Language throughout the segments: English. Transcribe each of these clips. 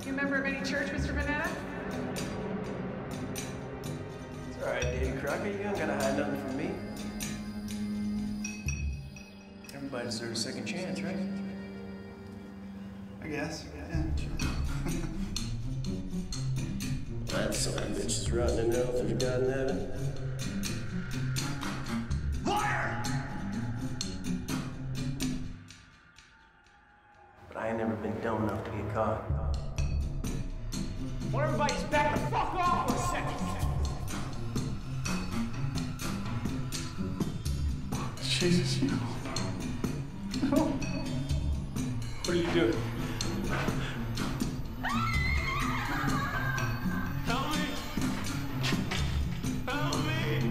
You a member of any church, Mr. Vanetta? It's all right, Davy Crocker. You don't gotta hide nothing from me. Everybody deserves a second chance, right? I guess. Yeah, sure. That son of a bitch is rotting in hell. There's a God in heaven. Liar! But I ain't never been dumb enough to get caught. Want everybody's back the fuck off for a second. Jesus, you. No. What are you doing? Help me! Help me!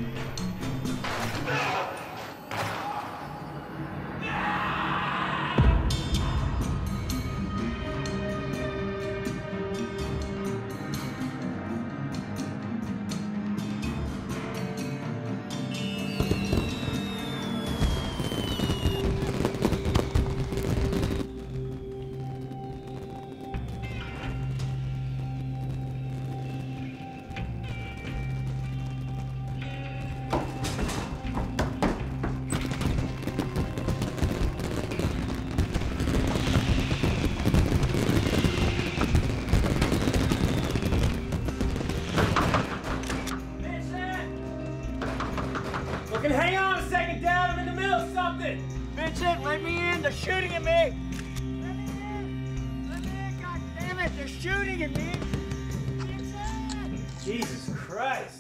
Hang on a second, Dad. I'm in the middle of something. Vincent, let me in. They're shooting at me. Let me in. Let me in. God damn it. They're shooting at me. Vincent. Jesus Christ.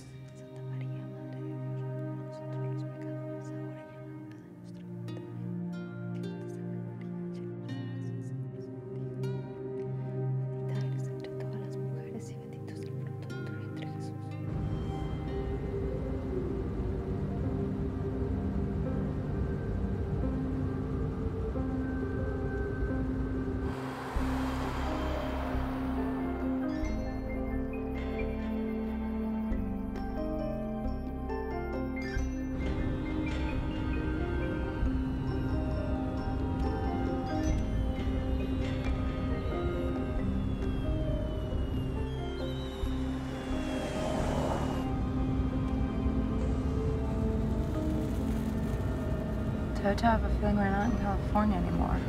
Toto, I have a feeling we're not in California anymore.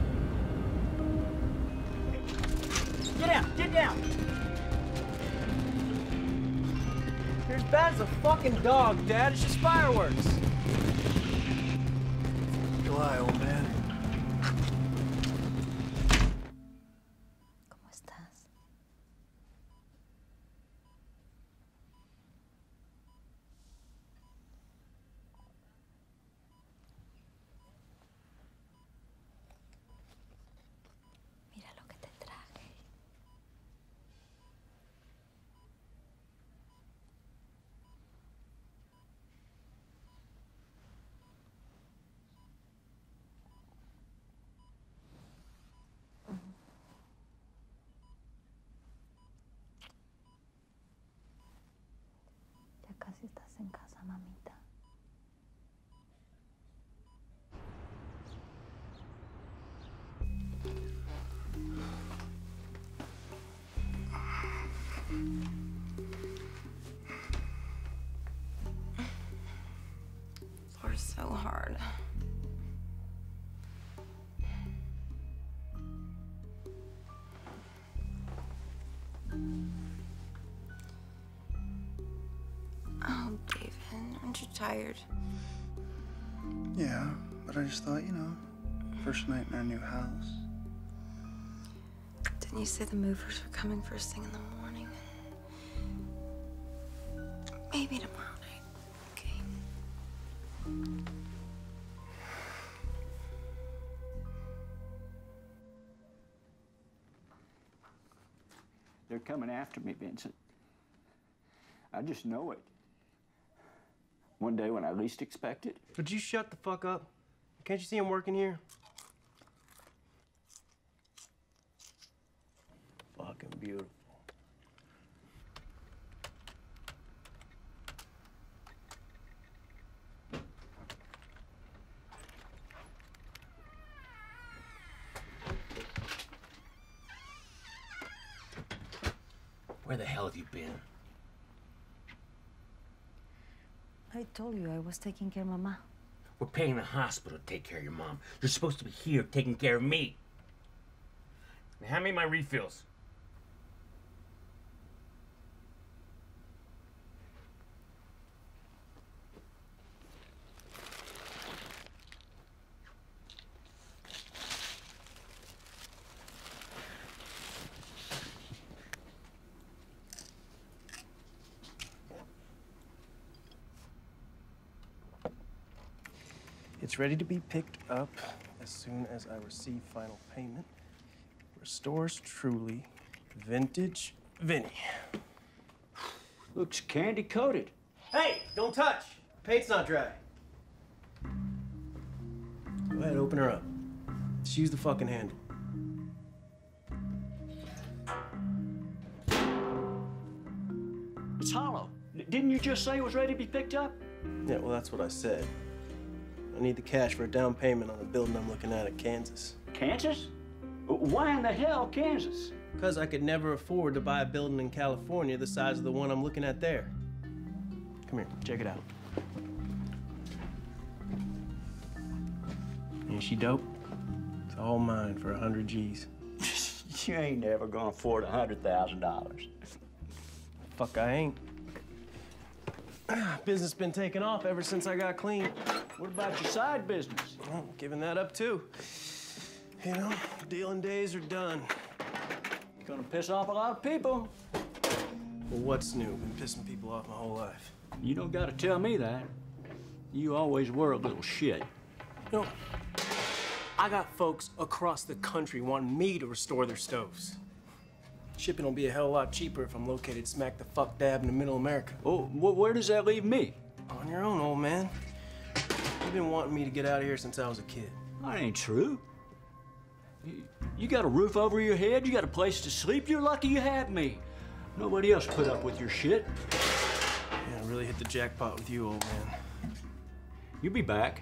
Get down! Get down! You're as bad as a fucking dog, Dad. It's just fireworks. July, old man. ¿Cómo estás? Mira lo que te traje. Ya casi estás en casa, mamita. Lord's so hard. Oh, David, aren't you tired? Yeah, but I just thought, you know, first night in our new house. Didn't you say the movers were coming first thing in the morning? Maybe tomorrow night, okay? They're coming after me, Vincent. I just know it. One day when I least expect it. Would you shut the fuck up? Can't you see I'm working here? Fucking beautiful. Where the hell have you been? I told you I was taking care of Mama. We're paying the hospital to take care of your mom. You're supposed to be here taking care of me. Now, hand me my refills. It's ready to be picked up as soon as I receive final payment. Restores truly vintage Vinny. Looks candy coated. Hey, don't touch. Paint's not dry. Go ahead, open her up. Just use the fucking handle. It's hollow. Didn't you just say it was ready to be picked up? Yeah, well, that's what I said. I need the cash for a down payment on the building I'm looking at Kansas. Kansas? Why in the hell Kansas? Because I could never afford to buy a building in California the size of the one I'm looking at there. Come here, check it out. Ain't she dope? It's all mine for 100 G's. You ain't never gonna afford $100,000. Fuck, I ain't. Business been taking off ever since I got clean. What about your side business? Well, giving that up too. You know, dealing days are done. Gonna piss off a lot of people. Well, what's new? Been pissing people off my whole life. You don't gotta tell me that. You always were a little shit. You know, I got folks across the country wanting me to restore their stoves. Shipping will be a hell of a lot cheaper if I'm located smack the fuck dab in the middle of America. Oh, where does that leave me? On your own, old man. You've been wanting me to get out of here since I was a kid. That ain't true. You got a roof over your head, you got a place to sleep, you're lucky you have me. Nobody else put up with your shit. Yeah, I really hit the jackpot with you, old man. You'll be back.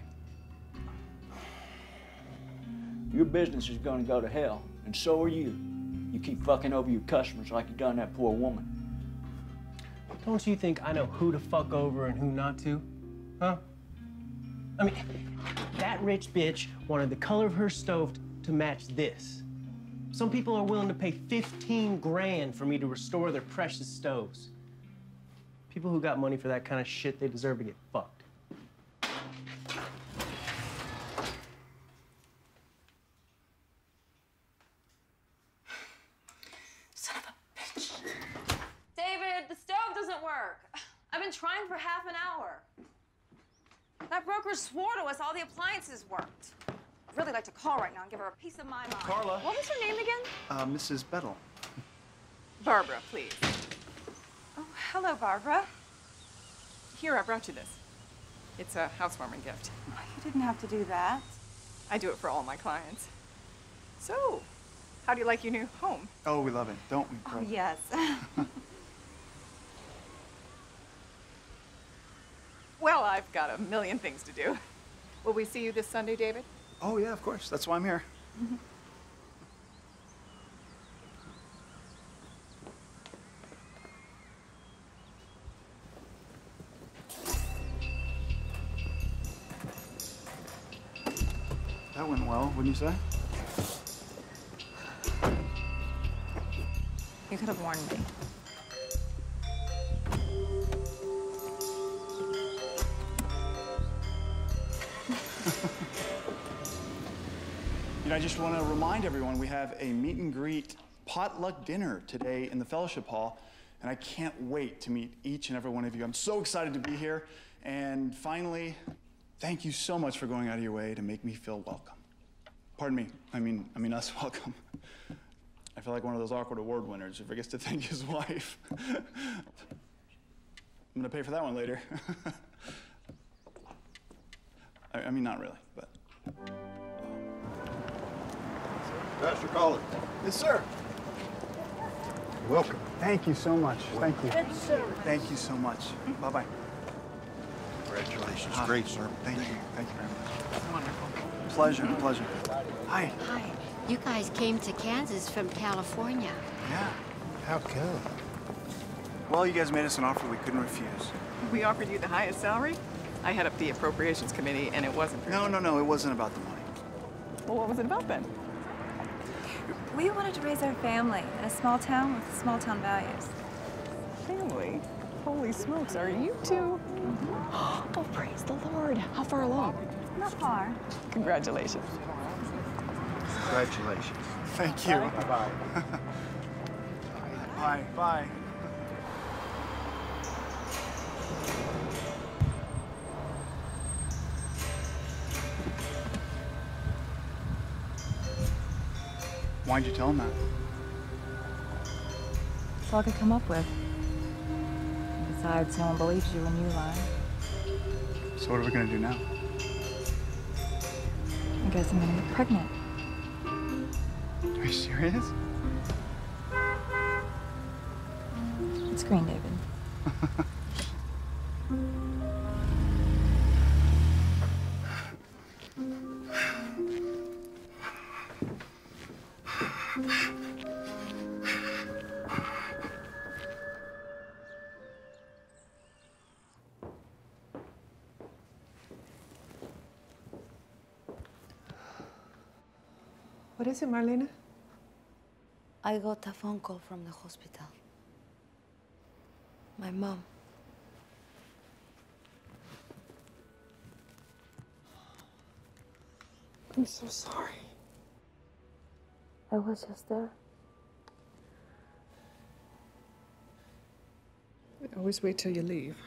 Your business is gonna go to hell, and so are you. You keep fucking over your customers like you done that poor woman. Don't you think I know who to fuck over and who not to? Huh? I mean, that rich bitch wanted the color of her stove to match this. Some people are willing to pay 15 grand for me to restore their precious stoves. People who got money for that kind of shit, they deserve to get fucked. Son of a bitch. David, the stove doesn't work. I've been trying for half an hour. That broker swore to us all the appliances worked. I'd really like to call right now and give her a piece of my mind. Carla. What was her name again? Mrs. Bettel. Barbara, please. Oh, hello, Barbara. Here, I brought you this. It's a housewarming gift. Oh, you didn't have to do that. I do it for all my clients. So, how do you like your new home? Oh, we love it, don't we? Oh, yes. Well, I've got a million things to do. Will we see you this Sunday, David? Oh, yeah, of course. That's why I'm here. That went well, wouldn't you say? You could have warned me. You know, I just want to remind everyone we have a meet and greet potluck dinner today in the fellowship hall, and I can't wait to meet each and every one of you. I'm so excited to be here. And finally, thank you so much for going out of your way to make me feel welcome. Pardon me, I mean us welcome. I feel like one of those awkward award winners who forgets to thank his wife. I'm gonna pay for that one later. I mean, not really, but. Pastor Collins. Yes, sir. Welcome. Thank you so much. Thank you. Good, sir. Thank you so much. Bye-bye. Congratulations. Great, sir. Thank you. Thank you very much. Wonderful. Pleasure, pleasure. Hi. Hi. You guys came to Kansas from California. Yeah. How come? Well, you guys made us an offer we couldn't refuse. We offered you the highest salary. I head up the appropriations committee, and it wasn't for you. No, it wasn't about the money. Well, what was it about then? We wanted to raise our family in a small town with small town values. Family? Holy smokes, are you two? Oh, praise the Lord. How far along? Not far. Congratulations. Congratulations. Thank you. Bye-bye. Bye. Bye. Why'd you tell him that? That's all I could come up with. Besides, no one believes you when you lie. So what are we gonna do now? I guess I'm gonna get pregnant. Are you serious? It's green, David. What is it, Marlena? I got a phone call from the hospital. My mom. I'm so sorry. I was just there. I always wait till you leave.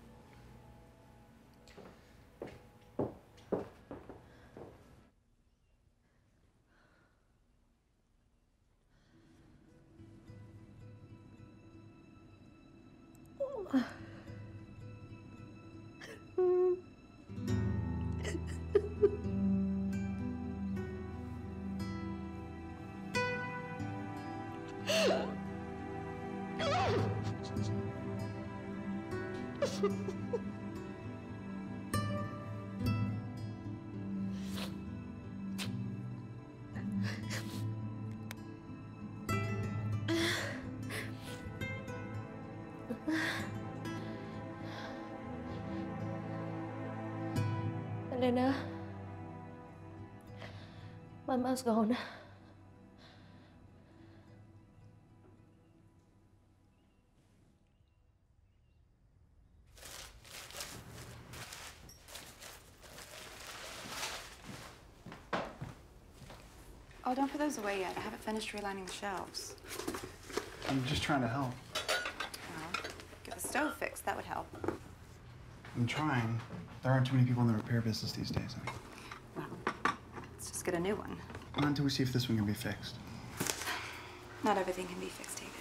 Elena, Mama's gone. Oh, don't put those away yet. I haven't finished relining the shelves. I'm just trying to help. Well, get the stove fixed. That would help. I'm trying. There aren't too many people in the repair business these days. Well, let's just get a new one. Not until we see if this one can be fixed. Not everything can be fixed, David.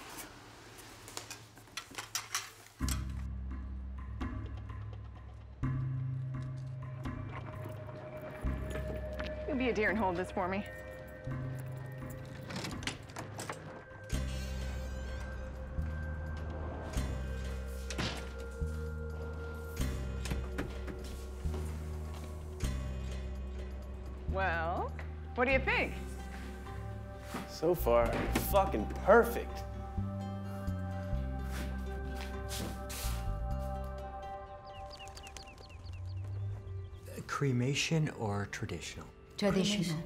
You'll be a dear and hold this for me. Well, what do you think? So far, fucking perfect. Cremation or traditional? Traditional.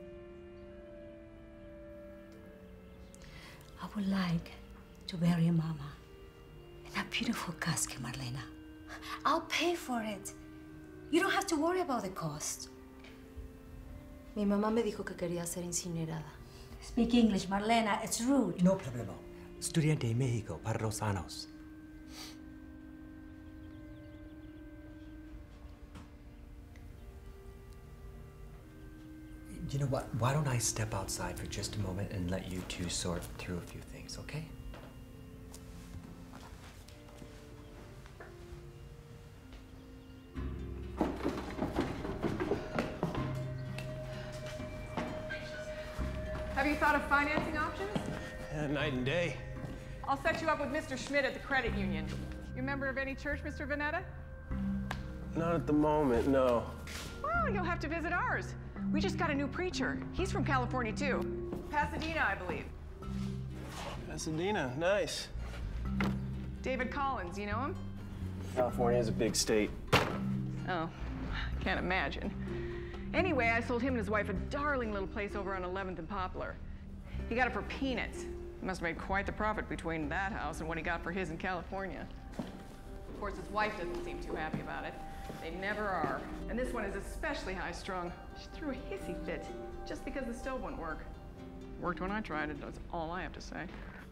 I would like to bury Mama in a beautiful casket, Marlena. I'll pay for it. You don't have to worry about the cost. Mi mamá me dijo que quería ser incinerada. Speak English, Marlena. It's rude. No problema. Estudiante de México para los años. You know what? Why don't I step outside for just a moment and let you two sort through a few things, okay? Have you thought of financing options? Yeah, night and day. I'll set you up with Mr. Schmidt at the credit union. You a member of any church, Mr. Vanetta? Not at the moment, no. Well, you'll have to visit ours. We just got a new preacher. He's from California, too. Pasadena, I believe. Pasadena, nice. David Collins, you know him? California is a big state. Oh, can't imagine. Anyway, I sold him and his wife a darling little place over on 11th and Poplar. He got it for peanuts. He must have made quite the profit between that house and what he got for his in California. Of course, his wife doesn't seem too happy about it. They never are. And this one is especially high-strung. She threw a hissy fit just because the stove wouldn't work. Worked when I tried it, that's all I have to say.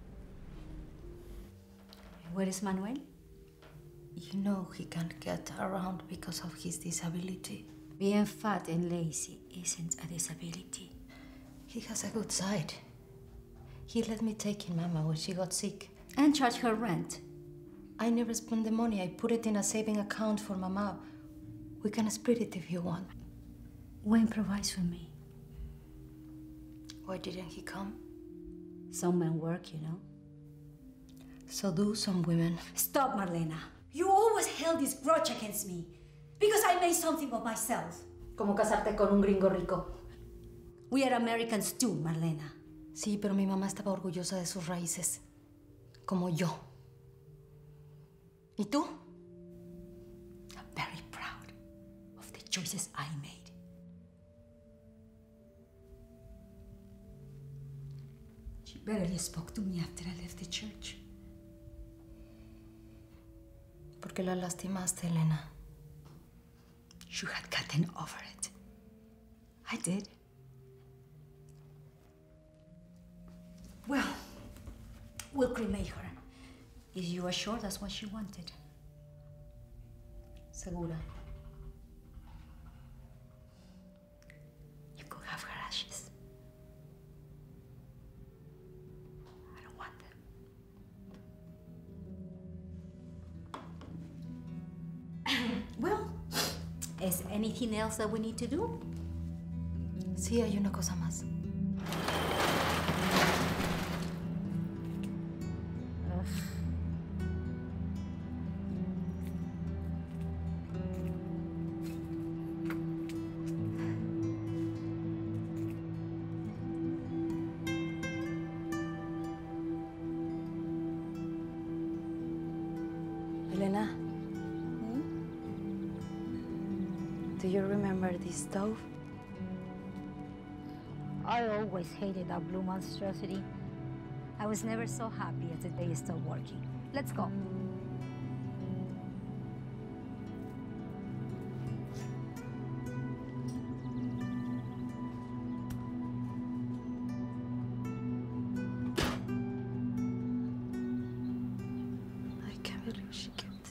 Where is Manuel? You know he can't get around because of his disability. Being fat and lazy isn't a disability. He has a good side. He let me take in Mama when she got sick. And charge her rent. I never spend the money. I put it in a saving account for Mama. We can split it if you want. Wayne provides for me. Why didn't he come? Some men work, you know. So do some women. Stop, Marlena. You always held this grudge against me. Because I made something of myself. Como casarte con un gringo rico. We are Americans too, Marlena. Sí, pero mi mamá estaba orgullosa de sus raíces. Como yo. ¿Y tú? I'm very proud of the choices I made. She barely spoke to me after I left the church. ¿Por qué la lastimaste, Elena? You had gotten over it. I did. Well, we'll cremate her. If you are sure that's what she wanted. Segura. You could have her ashes. I don't want them. Well, is anything else that we need to do? Sí, hay una cosa más. Elena? Do you remember this stove? I always hated that blue monstrosity. I was never so happy as the day it stopped working. Let's go. I can't believe she kept it.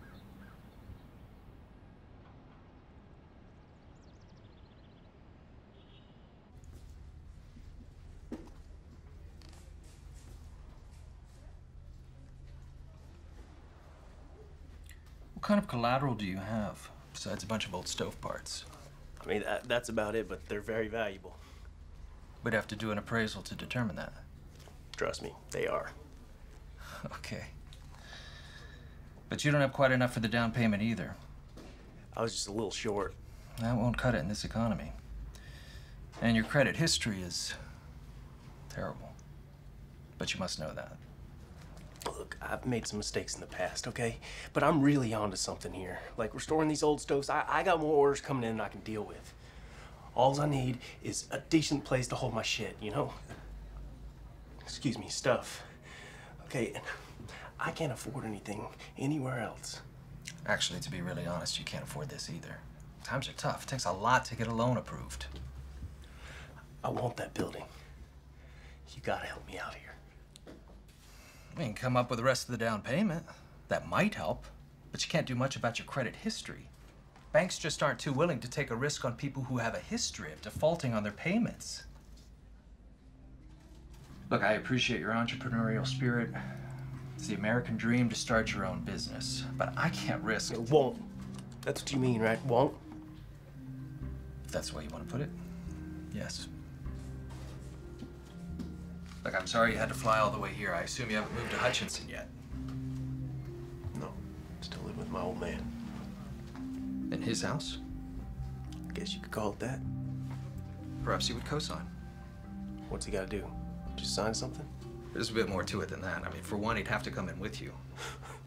What kind of collateral do you have, besides a bunch of old stove parts? I mean, that's about it, but they're very valuable. We'd have to do an appraisal to determine that. Trust me, they are. Okay. But you don't have quite enough for the down payment either. I was just a little short. That won't cut it in this economy. And your credit history is terrible. But you must know that. Look, I've made some mistakes in the past, okay? But I'm really onto something here. Like restoring these old stoves, I got more orders coming in than I can deal with. All I need is a decent place to hold my shit, you know? Excuse me, stuff. Okay, I can't afford anything anywhere else. Actually, to be really honest, you can't afford this either. Times are tough. It takes a lot to get a loan approved. I want that building. You gotta help me out here. We can come up with the rest of the down payment. That might help, but you can't do much about your credit history. Banks just aren't too willing to take a risk on people who have a history of defaulting on their payments. Look, I appreciate your entrepreneurial spirit. It's the American dream to start your own business, but I can't risk... It won't. That's what you mean, right? Won't? If that's the way you want to put it, yes. Look, I'm sorry you had to fly all the way here. I assume you haven't moved to Hutchinson yet. No, still live with my old man. In his house? I guess you could call it that. Perhaps he would co-sign. What's he gotta do? Just sign something? There's a bit more to it than that. I mean, for one, he'd have to come in with you.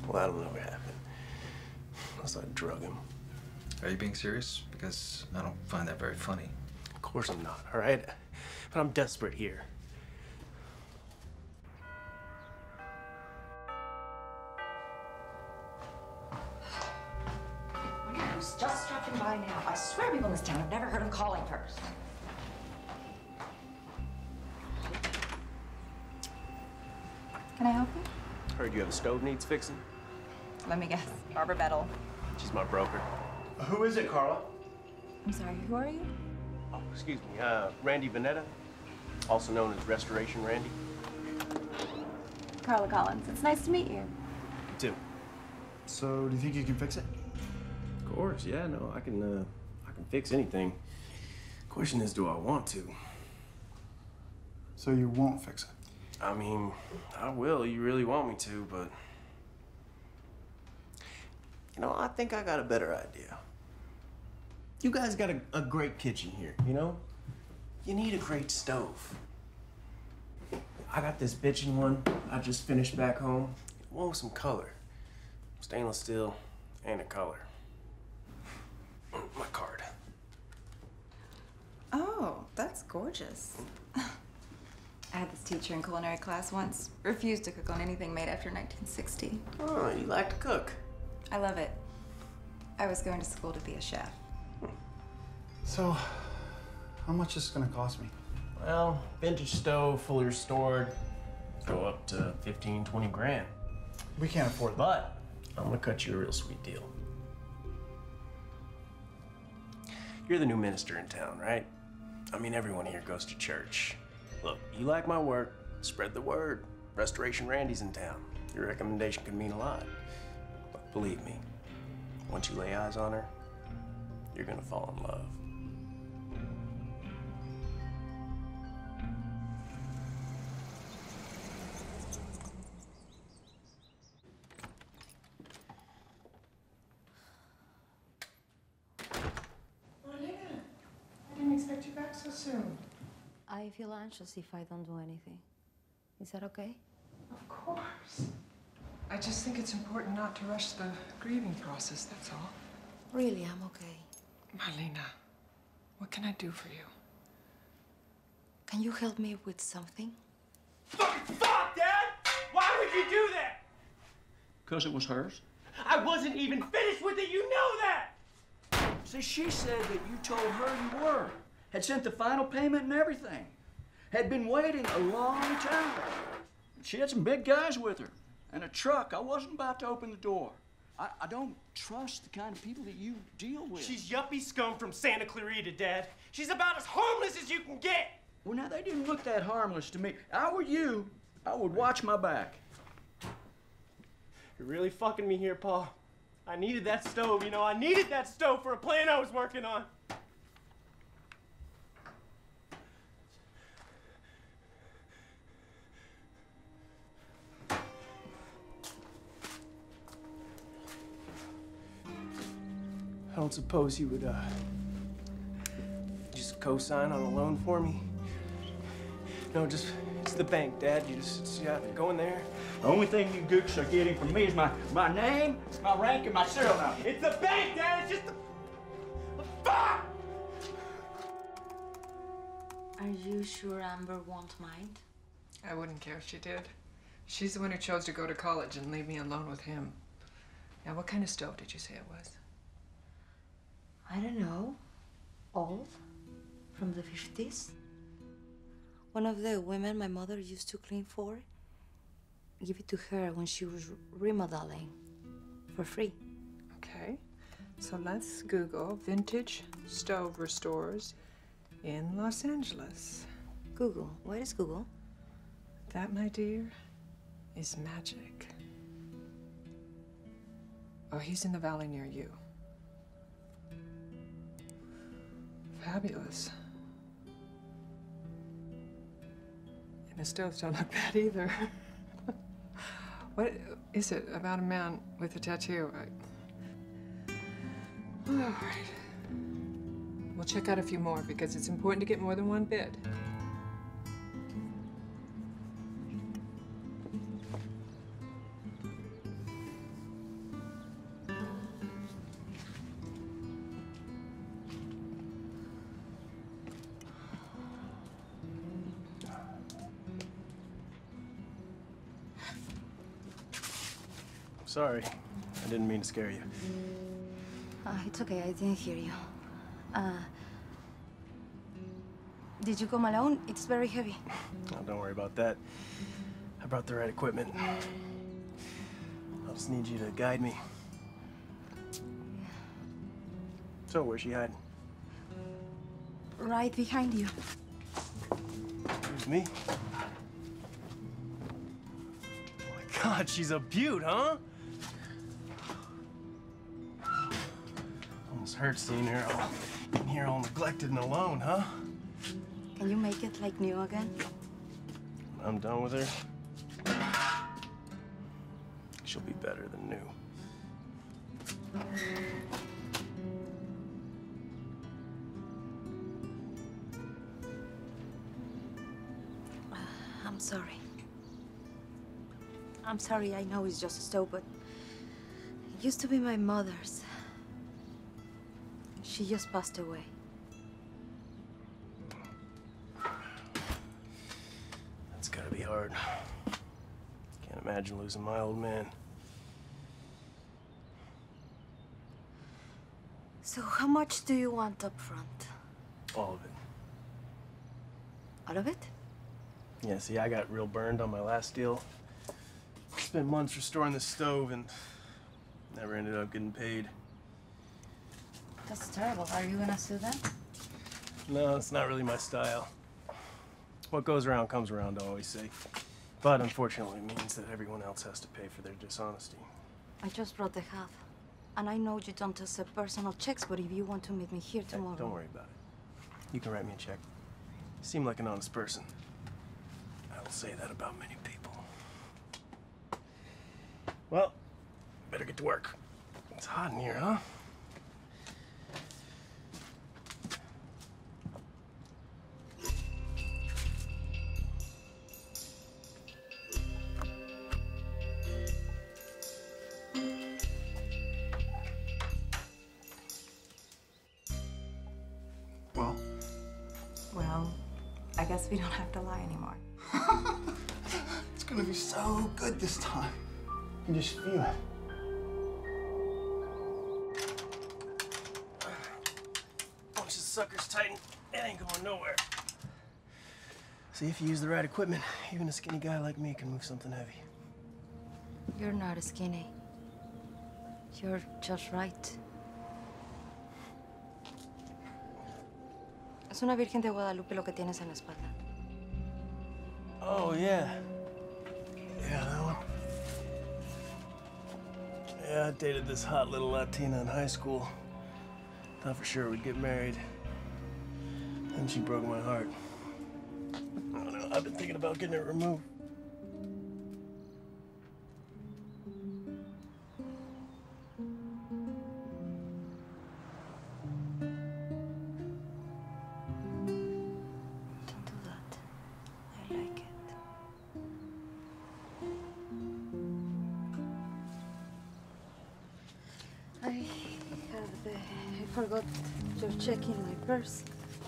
Well, that'll never happen. Unless I drug him. Are you being serious? Because I don't find that very funny. Of course I'm not, all right? But I'm desperate here. I was just dropping by now. I swear people in this town have never heard him calling first. Can I help you? Heard you have a stove needs fixing? Let me guess. Barbara Bettel. She's my broker. Who is it, Carla? I'm sorry, who are you? Oh, excuse me, Randy Vanetta, also known as Restoration Randy. Carla Collins. It's nice to meet you. You too. So, do you think you can fix it? Of course, yeah, no, I can fix anything. Question is, do I want to? So you won't fix it? I mean, I will. You really want me to, but... You know, I think I got a better idea. You guys got a great kitchen here, you know? You need a great stove. I got this bitchin' one I just finished back home. One with some color. Stainless steel and a color. My card. Oh, that's gorgeous. I had this teacher in culinary class once. Refused to cook on anything made after 1960. Oh, you like to cook? I love it. I was going to school to be a chef. So, how much is this gonna cost me? Well, vintage stove, fully restored, go up to 15, 20 grand. We can't afford that. But I'm gonna cut you a real sweet deal. You're the new minister in town, right? I mean, everyone here goes to church. Look, you like my work, spread the word. Restoration Randy's in town. Your recommendation could mean a lot. But believe me, once you lay eyes on her, you're gonna fall in love. I didn't expect you back so soon. I feel anxious if I don't do anything. Is that okay? Of course. I just think it's important not to rush the grieving process, that's all. Really, I'm okay. Marlena, what can I do for you? Can you help me with something? Fucking fuck, Dad! Why would you do that? Because it was hers? I wasn't even finished with it, you know that! See, she said that you told her you were. Had sent the final payment and everything. Had been waiting a long time. She had some big guys with her. And a truck. I wasn't about to open the door. I don't trust the kind of people that you deal with. She's yuppie scum from Santa Clarita, Dad. She's about as harmless as you can get. Well, now, they didn't look that harmless to me. If I were you, I would watch my back. You're really fucking me here, Paul. I needed that stove, you know. I needed that stove for a plan I was working on. I don't suppose you would, just co-sign on a loan for me? No, it's the bank, Dad. You just go in there. The only thing you gooks are getting from me is my name, my rank, and my serial number. It's the bank, Dad. It's just the fuck! Are you sure Amber won't mind? I wouldn't care if she did. She's the one who chose to go to college and leave me alone with him. Now, what kind of stove did you say it was? I don't know. Old? From the 50s? One of the women my mother used to clean for. Give it to her when she was remodeling. For free. Okay. So let's Google vintage stove restores in Los Angeles. Google. What is Google? That, my dear, is magic. Oh, he's in the valley near you. Fabulous. And the stoves don't look bad either. What is it about a man with a tattoo? All right. We'll check out a few more because it's important to get more than one bid. sorry. I didn't mean to scare you. It's okay, I didn't hear you. Did you come alone? It's very heavy. Oh, don't worry about that. I brought the right equipment. I'll just need you to guide me. So, where's she hiding? Right behind you. Excuse me? Oh my God, she's a beaut, huh? Almost hurts seeing her in here all neglected and alone, huh? Can you make it like new again? When I'm done with her, she'll be better than new. I'm sorry. I'm sorry, I know it's just a stove, but it used to be my mother's. She just passed away. That's gotta be hard. Can't imagine losing my old man. So how much do you want up front? All of it. All of it? Yeah, see, I got real burned on my last deal. Spent months restoring the stove and never ended up getting paid. That's terrible. Are you gonna sue them? No, it's not really my style. What goes around comes around, I always say. But unfortunately, it means that everyone else has to pay for their dishonesty. I just brought the half. And I know you don't accept personal checks, but if you want to meet me here tomorrow... Hey, don't worry about it. You can write me a check. You seem like an honest person. I will say that about many people. Well, better get to work. It's hot in here, huh? Well, I guess we don't have to lie anymore. It's gonna be so good this time. You can just feel it. Bunch of suckers tighten. It ain't going nowhere. See, if you use the right equipment, even a skinny guy like me can move something heavy. You're not skinny. You're just right. Es una Virgen de Guadalupe lo que tienes en la espalda. Oh, yeah. Yeah, that one. Yeah, I dated this hot little Latina in high school. Thought for sure we'd get married. Then she broke my heart. I don't know, I've been thinking about getting it removed. I forgot your check in my purse.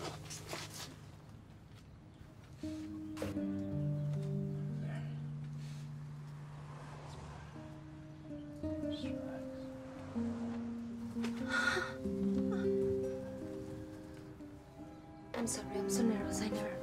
I'm sorry, I'm so nervous. I never...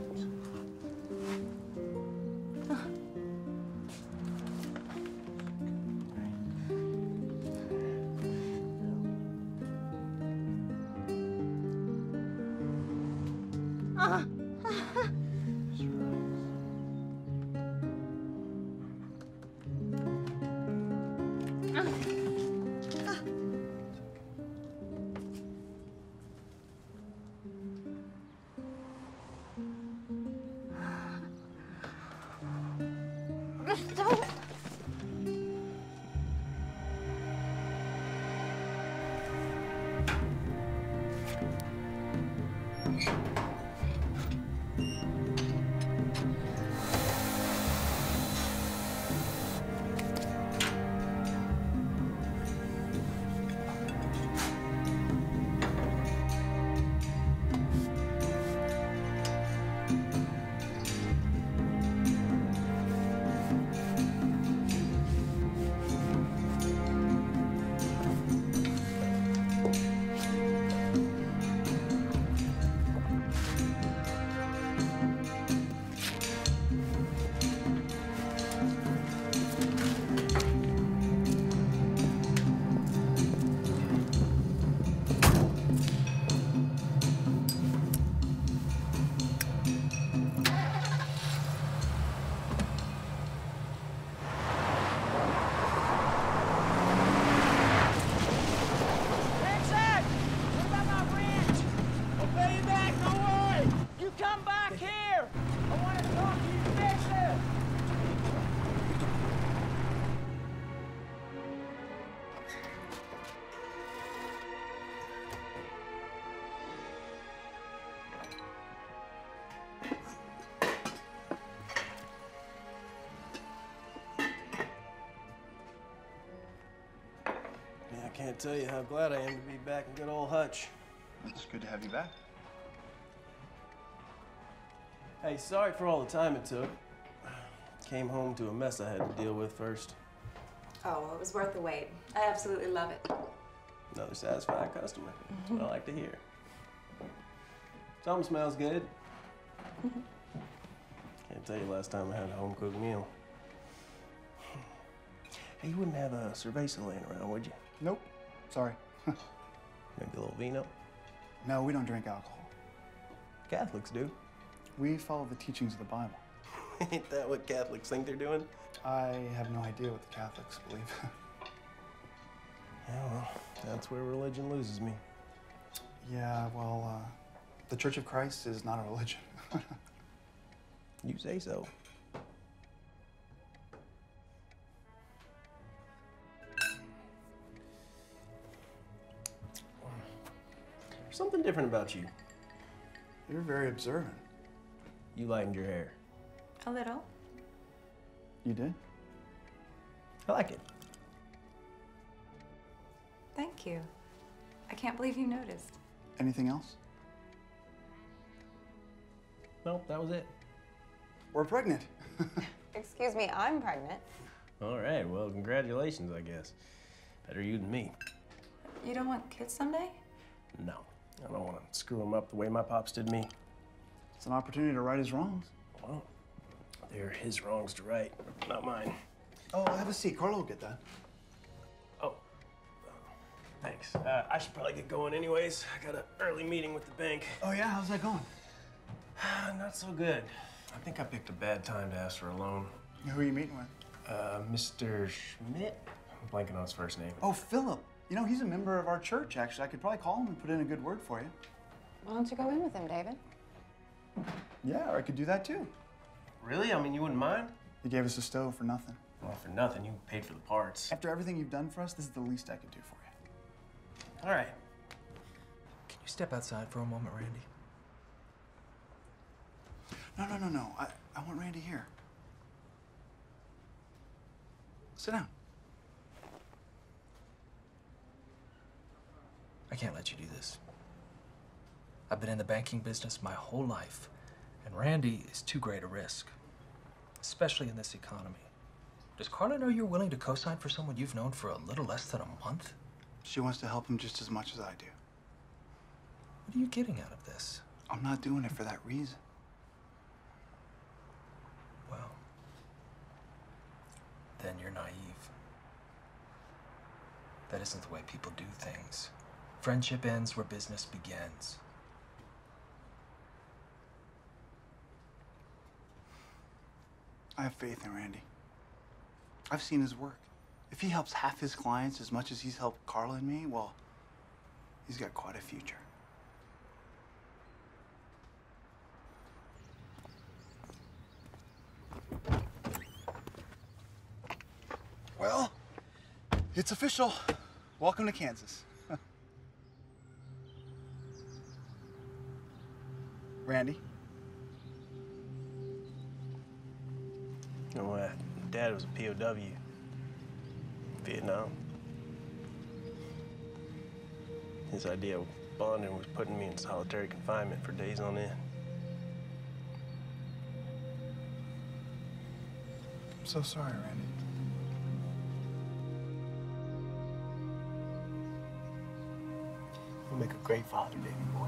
Can't tell you how glad I am to be back in good old Hutch. It's good to have you back. Hey, sorry for all the time it took. Came home to a mess I had to deal with first. Oh, well, it was worth the wait. I absolutely love it. Another satisfied customer. That's what I like to hear. Something smells good. Can't tell you last time I had a home-cooked meal. Hey, you wouldn't have a cerveza laying around, would you? Nope. Sorry. Maybe a little vino? No, we don't drink alcohol. Catholics do. We follow the teachings of the Bible. Ain't that what Catholics think they're doing? I have no idea what the Catholics believe. Yeah, well, that's where religion loses me. Yeah, well, the Church of Christ is not a religion. You say so. There's something different about you. You're very observant. You lightened your hair. A little. You did? I like it. Thank you. I can't believe you noticed. Anything else? Nope, that was it. We're pregnant. Excuse me, I'm pregnant. All right, well, congratulations, I guess. Better you than me. You don't want kids someday? No, I don't want to screw them up the way my pops did me. It's an opportunity to right his wrongs. Well, they're his wrongs to right, not mine. Oh, have a seat. Carla will get that. Oh, thanks. I should probably get going anyways. I got an early meeting with the bank. Oh, yeah? How's that going? Not so good. I think I picked a bad time to ask for a loan. Who are you meeting with? Mr. Schmidt? I'm blanking on his first name. Oh, Philip. You know, he's a member of our church, actually. I could probably call him and put in a good word for you. Why don't you go in with him, David? Yeah, or I could do that, too. Really? I mean, you wouldn't mind? He gave us a stove for nothing. Well, for nothing. You paid for the parts. After everything you've done for us, this is the least I could do for you. All right. Can you step outside for a moment, Randy? No. I want Randy here. Sit down. I can't let you do this. I've been in the banking business my whole life, and Randy is too great a risk, especially in this economy. Does Carla know you're willing to co-sign for someone you've known for a little less than a month? She wants to help him just as much as I do. What are you getting out of this? I'm not doing it for that reason. Well, then you're naive. That isn't the way people do things. Friendship ends where business begins. I have faith in Randy. I've seen his work. If he helps half his clients as much as he's helped Carla and me, well, he's got quite a future. Well, it's official. Welcome to Kansas. Randy? You know, Dad was a POW. Vietnam. His idea of bonding was putting me in solitary confinement for days on end. I'm so sorry, Randy. You'll make a great father, baby boy.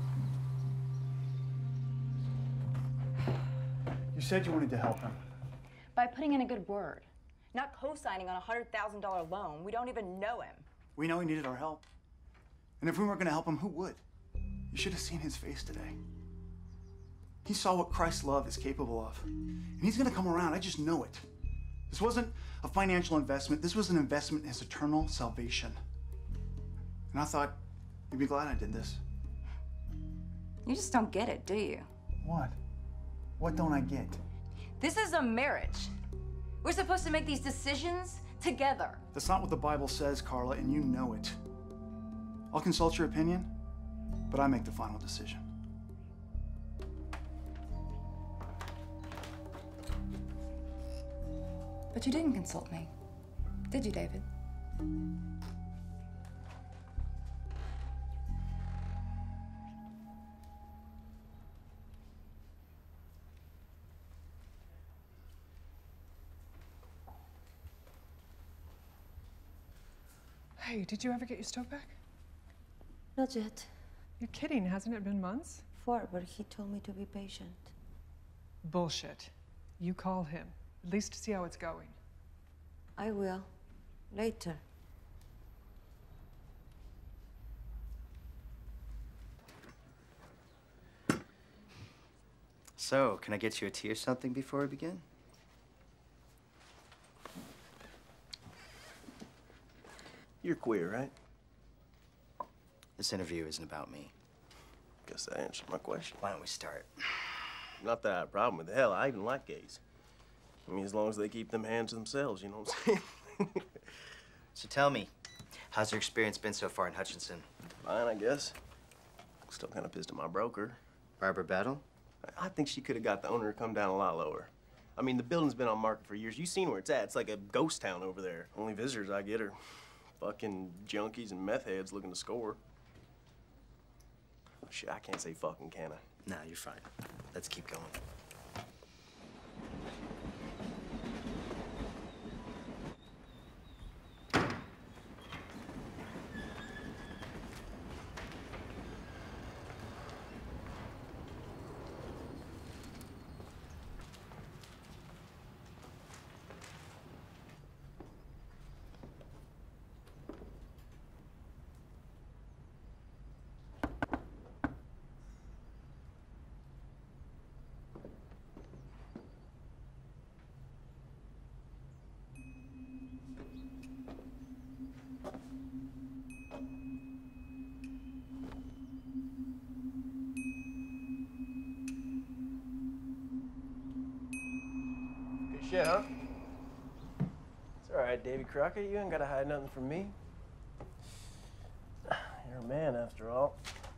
You said you wanted to help him. By putting in a good word, not co-signing on a $100,000 loan. We don't even know him. We know he needed our help. And if we weren't going to help him, who would? You should have seen his face today. He saw what Christ's love is capable of. And he's going to come around. I just know it. This wasn't a financial investment. This was an investment in his eternal salvation. And I thought, you'd be glad I did this. You just don't get it, do you? What? What don't I get? This is a marriage. We're supposed to make these decisions together. That's not what the Bible says, Carla, and you know it. I'll consult your opinion, but I make the final decision. But you didn't consult me, did you, David? Hey, did you ever get your stove back? Not yet. You're kidding, hasn't it been months? 4, but he told me to be patient. Bullshit. You call him, at least to see how it's going. I will. Later. So, can I get you a tea or something before we begin? You're queer, right? This interview isn't about me. Guess that answered my question. Why don't we start? Not that I have a problem with it. Hell, I even like gays. I mean, as long as they keep them hands to themselves, you know what I'm saying? So tell me, how's your experience been so far in Hutchinson? Fine, I guess. Still kind of pissed at my broker. Barbara Battle? I think she could have got the owner to come down a lot lower. I mean, the building's been on market for years. You've seen where it's at. It's like a ghost town over there. Only visitors I get are fucking junkies and meth heads looking to score. Oh, shit, I can't say fucking, can I? Nah, you're fine. Let's keep going. Shit, huh? It's all right, Davy Crockett. You ain't gotta hide nothing from me. You're a man, after all.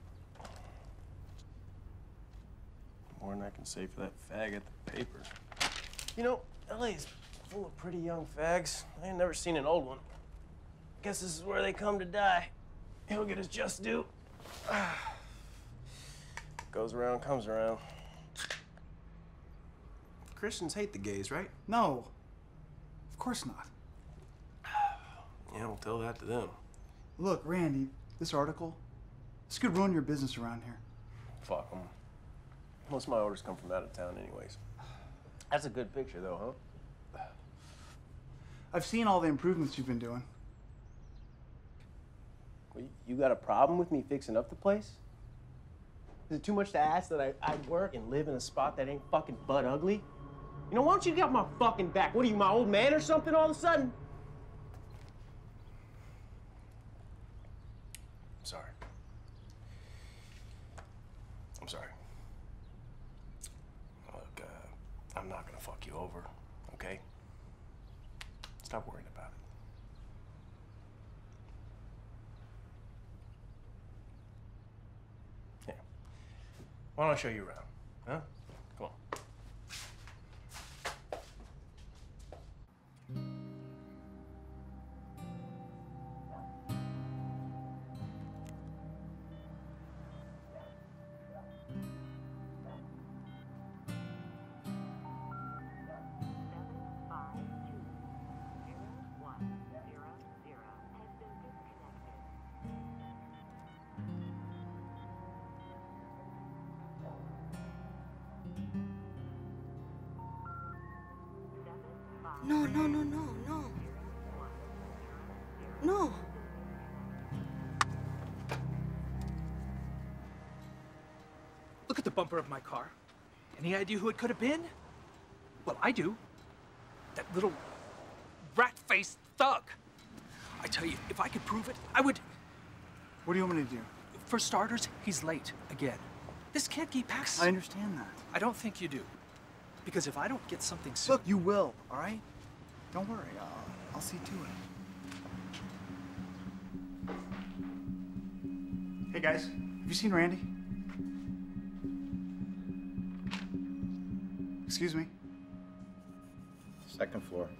More than I can say for that fag at the paper. You know, LA's full of pretty young fags. I ain't never seen an old one. Guess this is where they come to die. He'll get his just due. Goes around, comes around. Christians hate the gays, right? No, of course not. Yeah, we'll tell that to them. Look, Randy, this article, this could ruin your business around here. Fuck them. Most of my orders come from out of town anyways. That's a good picture, though, huh? I've seen all the improvements you've been doing. Well, you got a problem with me fixing up the place? Is it too much to ask that I work and live in a spot that ain't fucking butt ugly? You know, why don't you get off my fucking back? What are you, my old man or something all of a sudden? I'm sorry. I'm sorry. Look, I'm not gonna fuck you over, okay? Stop worrying about it. Here. Why don't I show you around, huh? Come on. No, no, no, no, no. No. Look at the bumper of my car. Any idea who it could have been? Well, I do. That little rat-faced thug. I tell you, if I could prove it, I would... What do you want me to do? For starters, he's late again. This can't keep happening. I understand that. I don't think you do. Because if I don't get something soon... Look, you will, all right? Don't worry, I'll see to it. Hey guys, have you seen Randy? Excuse me? Second floor.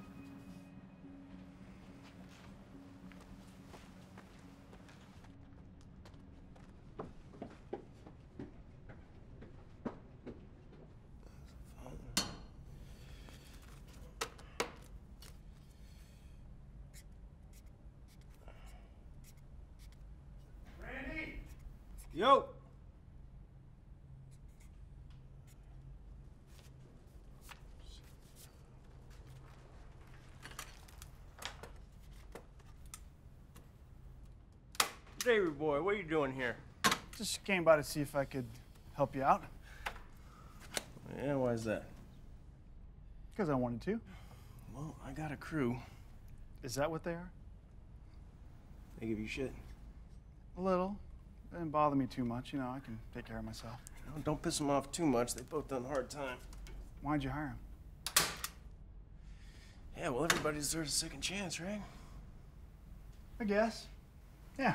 Yo! David boy, what are you doing here? Just came by to see if I could help you out. Yeah, why is that? Because I wanted to. Well, I got a crew. Is that what they are? They give you shit? A little. It didn't bother me too much. You know, I can take care of myself. No, don't piss them off too much. They both done a hard time. Why'd you hire them? Yeah, well, everybody deserves a second chance, right? I guess. Yeah.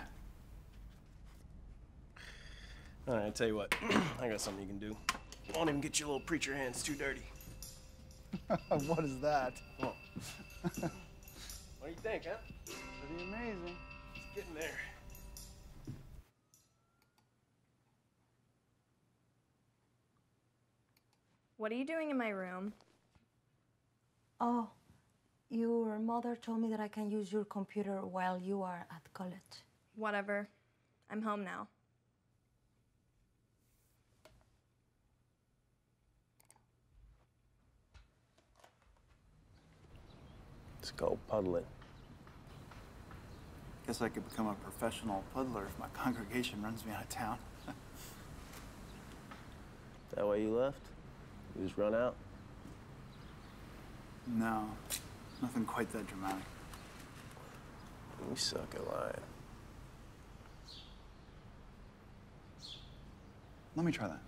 All right, I tell you what. I got something you can do. Won't even get your little preacher hands too dirty. What is that? Well, what do you think, huh? Pretty amazing. It's getting there. What are you doing in my room? Oh, your mother told me that I can use your computer while you are at college. Whatever. I'm home now. It's called puddling. Guess I could become a professional puddler if my congregation runs me out of town. That why you left? You just run out? No, nothing quite that dramatic. You suck at lying. Let me try that.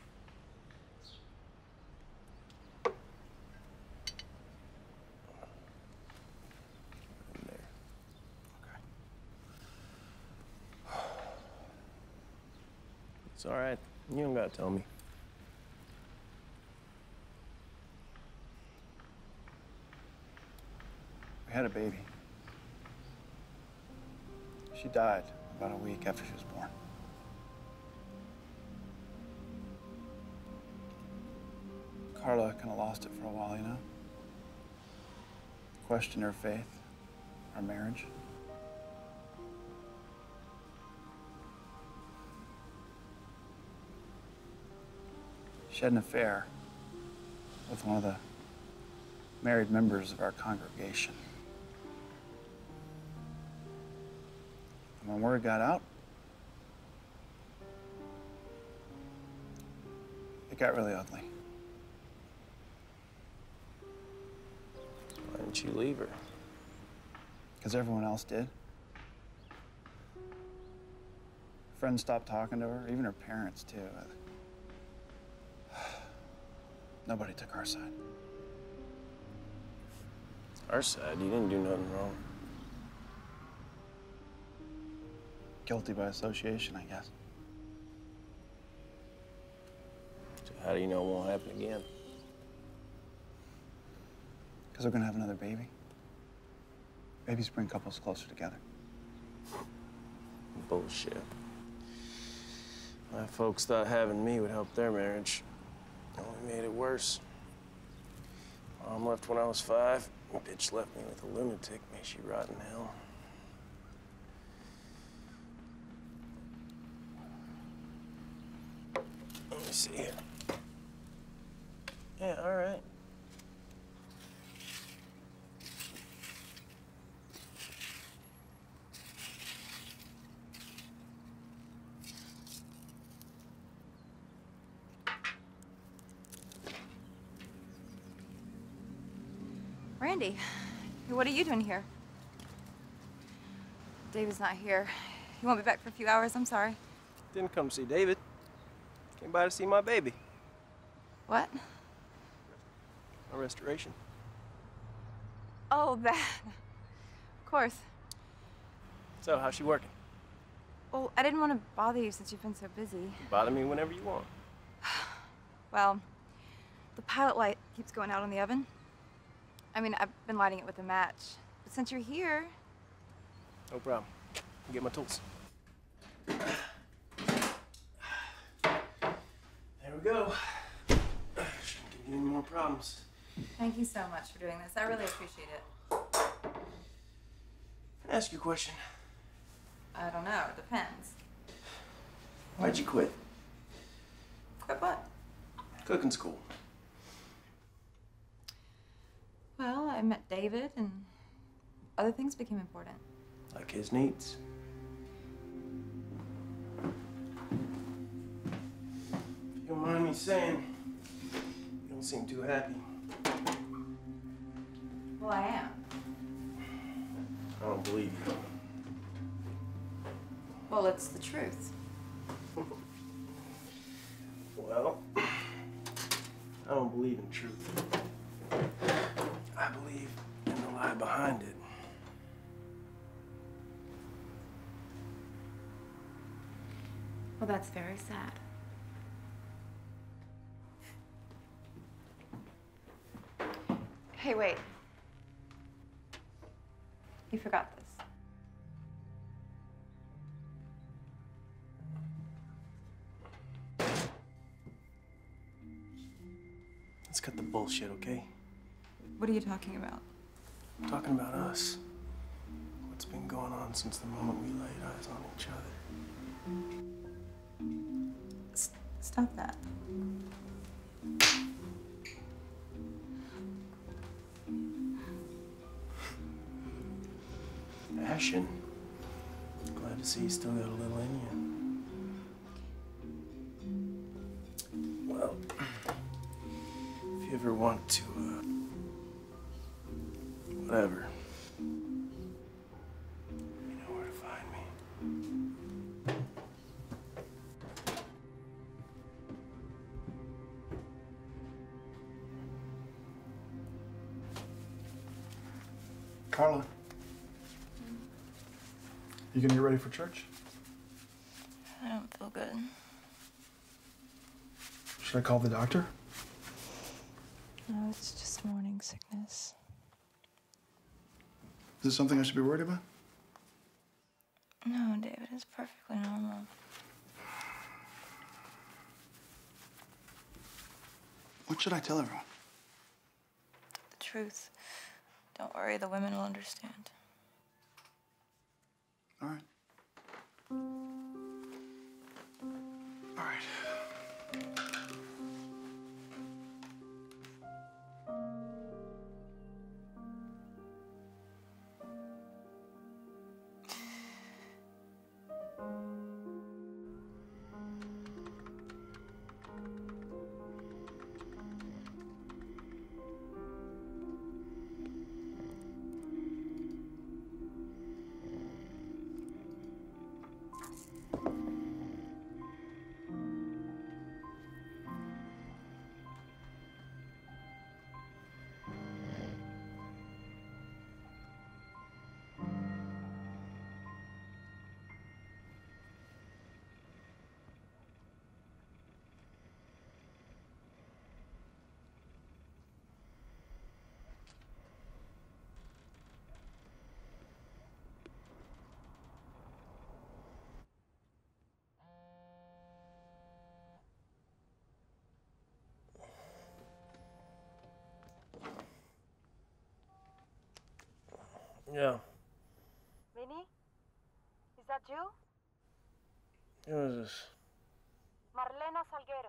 In there. Okay. It's all right. You don't gotta tell me. We had a baby. She died about a week after she was born. Carla kind of lost it for a while, you know? Questioned her faith, our marriage. She had an affair with one of the married members of our congregation. And when word got out, it got really ugly. Why didn't you leave her? Because everyone else did. Friends stopped talking to her, even her parents, too. Nobody took our side. Our side? You didn't do nothing wrong. Guilty by association, I guess. So how do you know it won't happen again? Because we're gonna have another baby. Babies bring couples closer together. Bullshit. My folks thought having me would help their marriage. Only made it worse. Mom left when I was 5. Bitch left me with a lunatic. May she rot in hell. Let me see here. Yeah, all right. Randy, what are you doing here? David's not here. He won't be back for a few hours. I'm sorry. Didn't come see David. Came by to see my baby. What? My restoration. Oh, that. Of course. So, how's she working? Well, I didn't want to bother you since you've been so busy. Bother me whenever you want. Well, the pilot light keeps going out on the oven. I mean, I've been lighting it with a match. But since you're here... No problem. I'll get my tools. There we go. Shouldn't give you any more problems. Thank you so much for doing this. I really appreciate it. Can I ask you a question? I don't know. It depends. Why'd you quit? Quit what? Cooking school. Well, I met David and other things became important. Like his needs. If you don't mind me saying, you don't seem too happy. Well, I am. I don't believe you. Well, it's the truth. Well, I don't believe in truth. I believe in the lie behind it. Well, that's very sad. Hey, wait. You forgot this. Let's cut the bullshit, okay? What are you talking about? I'm talking about us. What's been going on since the moment we laid eyes on each other. Stop that. Ashen, glad to see you still got a little in you. Well, if you ever want to, whatever, you know where to find me. Carla, you gonna get ready for church? I don't feel good. Should I call the doctor? No, it's just morning sickness. Is this something I should be worried about? No, David, it's perfectly normal. What should I tell everyone? The truth. Don't worry, the women will understand. All right. All right. Yeah. Vinny? Is that you? Who is this? Marlena Salguero.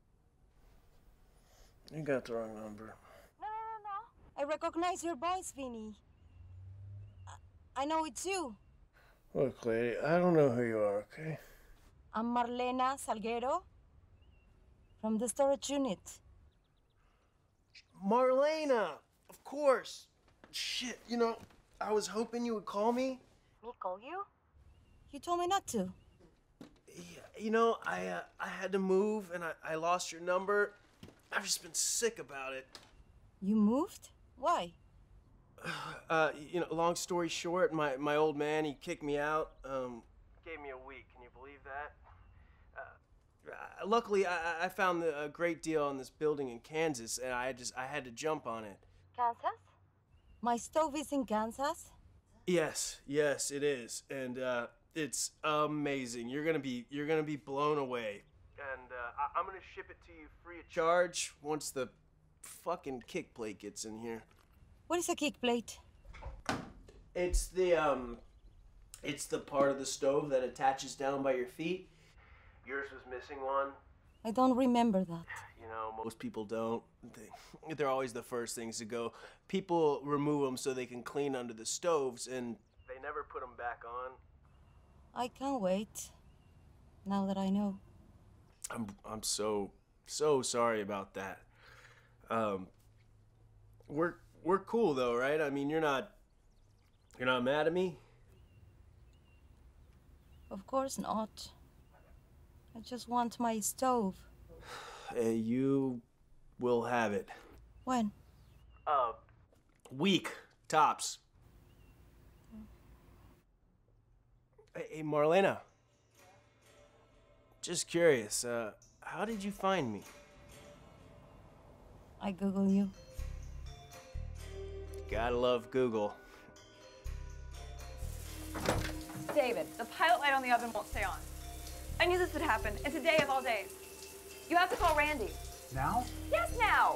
You got the wrong number. No. I recognize your voice, Vinny. I know it's you. Look, lady, I don't know who you are, okay? I'm Marlena Salguero from the storage unit. Marlena! Of course! Shit, you know, I was hoping you would call me. Me call you? You told me not to. Yeah, you know, I had to move and I lost your number. I've just been sick about it. You moved? Why? You know, long story short, my old man, he kicked me out. Gave me a week. Can you believe that? Luckily, I found a great deal on this building in Kansas, and I had to jump on it. Kansas? My stove is in Kansas? Yes, it is, and it's amazing. You're gonna be blown away, and I'm gonna ship it to you free of charge once the fucking kick plate gets in here. What is a kick plate? It's the part of the stove that attaches down by your feet. yours was missing one? I don't remember that. You know, most people don't. They're always the first things to go. People remove them so they can clean under the stoves, and they never put them back on. I can't wait, now that I know. I'm so sorry about that. We're cool though, right? I mean, you're not mad at me? Of course not. I just want my stove. You will have it. When? Week, tops. Hey, Marlena. Just curious, how did you find me? I Google you. Gotta love Google. David, the pilot light on the oven won't stay on. I knew this would happen, and today of all days. You have to call Randy. Now? Yes, now!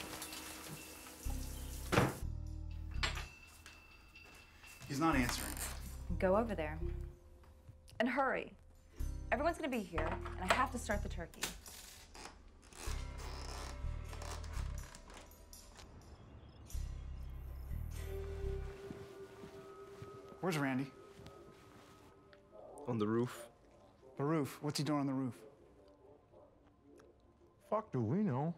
He's not answering. Go over there. And hurry. Everyone's gonna be here, and I have to start the turkey. Where's Randy? On the roof. The roof? What's he doing on the roof? Fuck do we know?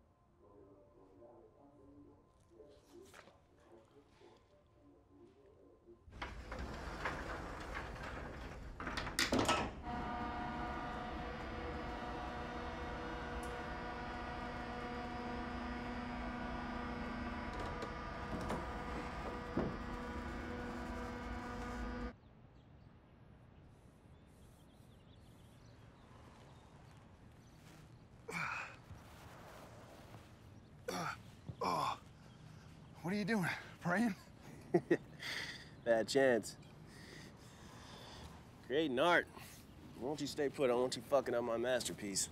What are you doing? Praying? Bad chance. Creating art. Won't you stay put? I want you fucking up my masterpiece.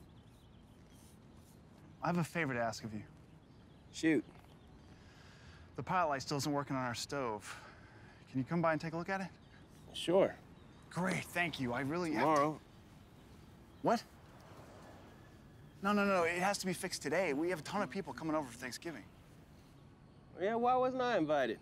I have a favor to ask of you. Shoot. The pilot light still isn't working on our stove. Can you come by and take a look at it? Sure. Great, thank you. I really Tomorrow. What? No. It has to be fixed today. We have a ton of people coming over for Thanksgiving. Yeah, why wasn't I invited?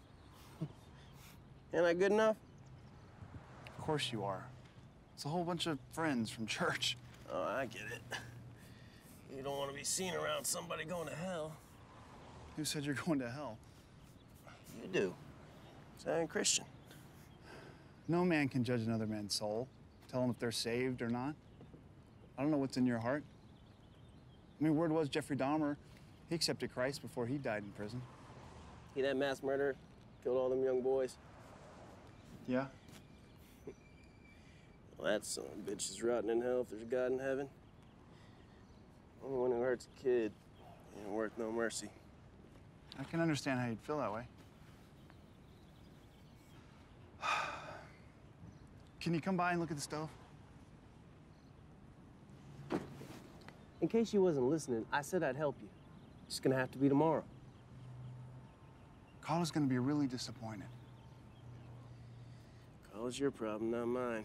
Ain't I good enough? Of course you are. It's a whole bunch of friends from church. Oh, I get it. You don't want to be seen around somebody going to hell. Who said you're going to hell? You do. Sound Christian. No man can judge another man's soul, tell them if they're saved or not. I don't know what's in your heart. I mean, word was Jeffrey Dahmer, he accepted Christ before he died in prison. He that mass murderer, killed all them young boys. Yeah? Well, that son of a bitch is rotting in hell if there's a God in heaven. Only one who hurts a kid ain't worth no mercy. I can understand how you'd feel that way. Can you come by and look at the stove? In case you wasn't listening, I said I'd help you. It's gonna have to be tomorrow. Carla's gonna be really disappointed. Carla's your problem, not mine.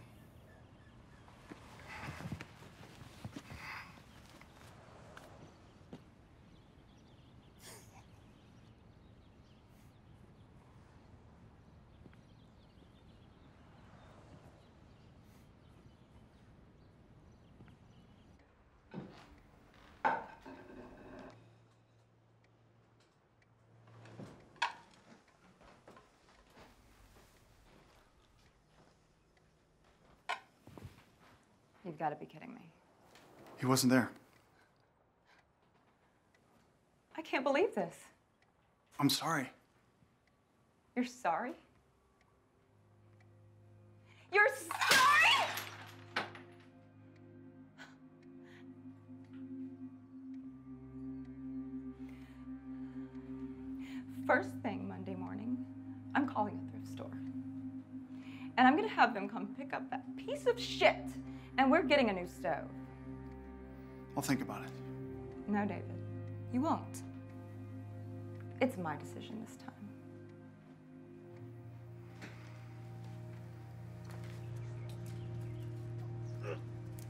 You've got to be kidding me. He wasn't there. I can't believe this. I'm sorry. You're sorry? You're sorry?! First thing Monday morning, I'm calling a thrift store. And I'm gonna have them come pick up that piece of shit, and we're getting a new stove. I'll think about it. No, David, you won't. It's my decision this time.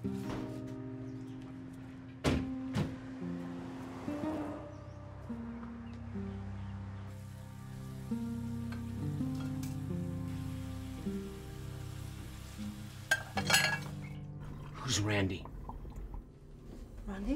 Who's Randy? Randy?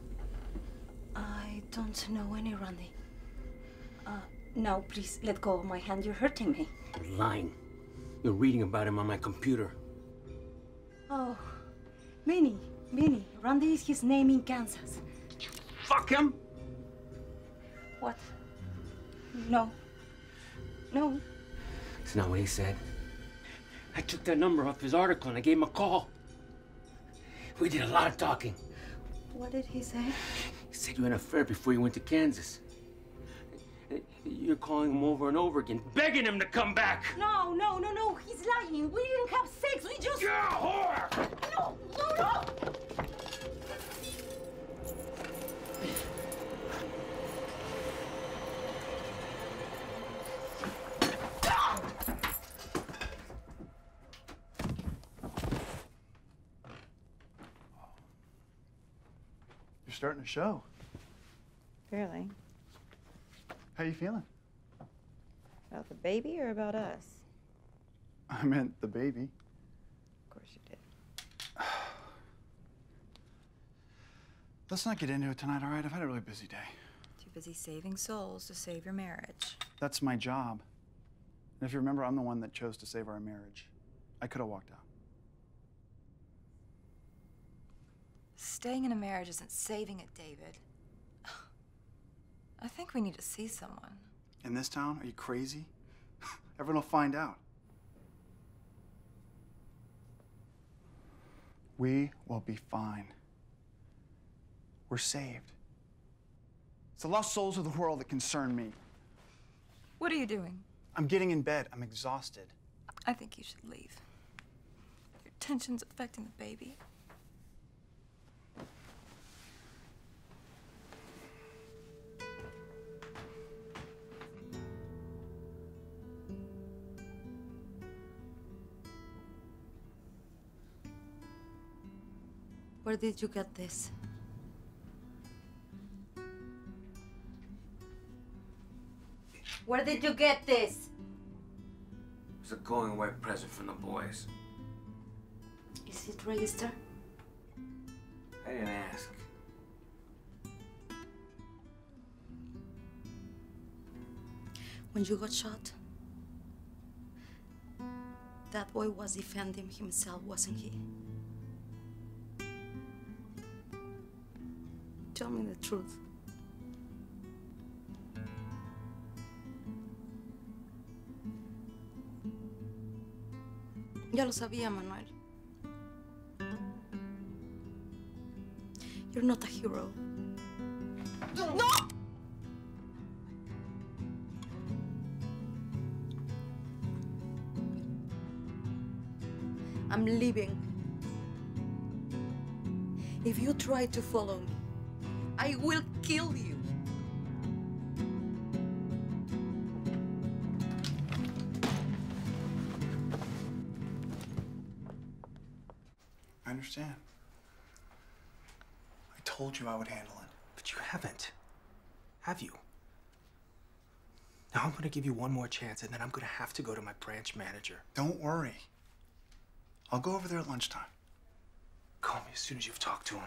I don't know any Randy. No, please, let go of my hand. You're hurting me. You're lying. You're reading about him on my computer. Oh, Minnie. Randy is his name in Kansas. Fuck him! What? No. No. That's not what he said. I took that number off his article and I gave him a call. We did a lot of talking. What did he say? He said you had an affair before you went to Kansas. You're calling him over and over again, begging him to come back. No. He's lying. We didn't have sex. We just... You're a whore! No. You're starting to show. Really? How you feeling? About the baby or about us? I meant the baby. Of course you did. Let's not get into it tonight, all right? I've had a really busy day. Too busy saving souls to save your marriage. That's my job. And if you remember, I'm the one that chose to save our marriage. I could have walked out. Staying in a marriage isn't saving it, David. I think we need to see someone. In this town? Are you crazy? Everyone will find out. We will be fine. We're saved. It's the lost souls of the world that concern me. What are you doing? I'm getting in bed. I'm exhausted. I think you should leave. Your tension's affecting the baby. Where did you get this? Where did you get this? It's a going away present from the boys. Is it registered? I didn't ask. When you got shot, that boy was defending himself, wasn't he? Tell me the truth. Ya lo sabía, Manuel. You're not a hero. No! I'm leaving. If you try to follow me, I will kill you. I understand. I told you I would handle it. But you haven't. Have you? Now I'm gonna give you one more chance, and then I'm gonna have to go to my branch manager. Don't worry. I'll go over there at lunchtime. Call me as soon as you've talked to him.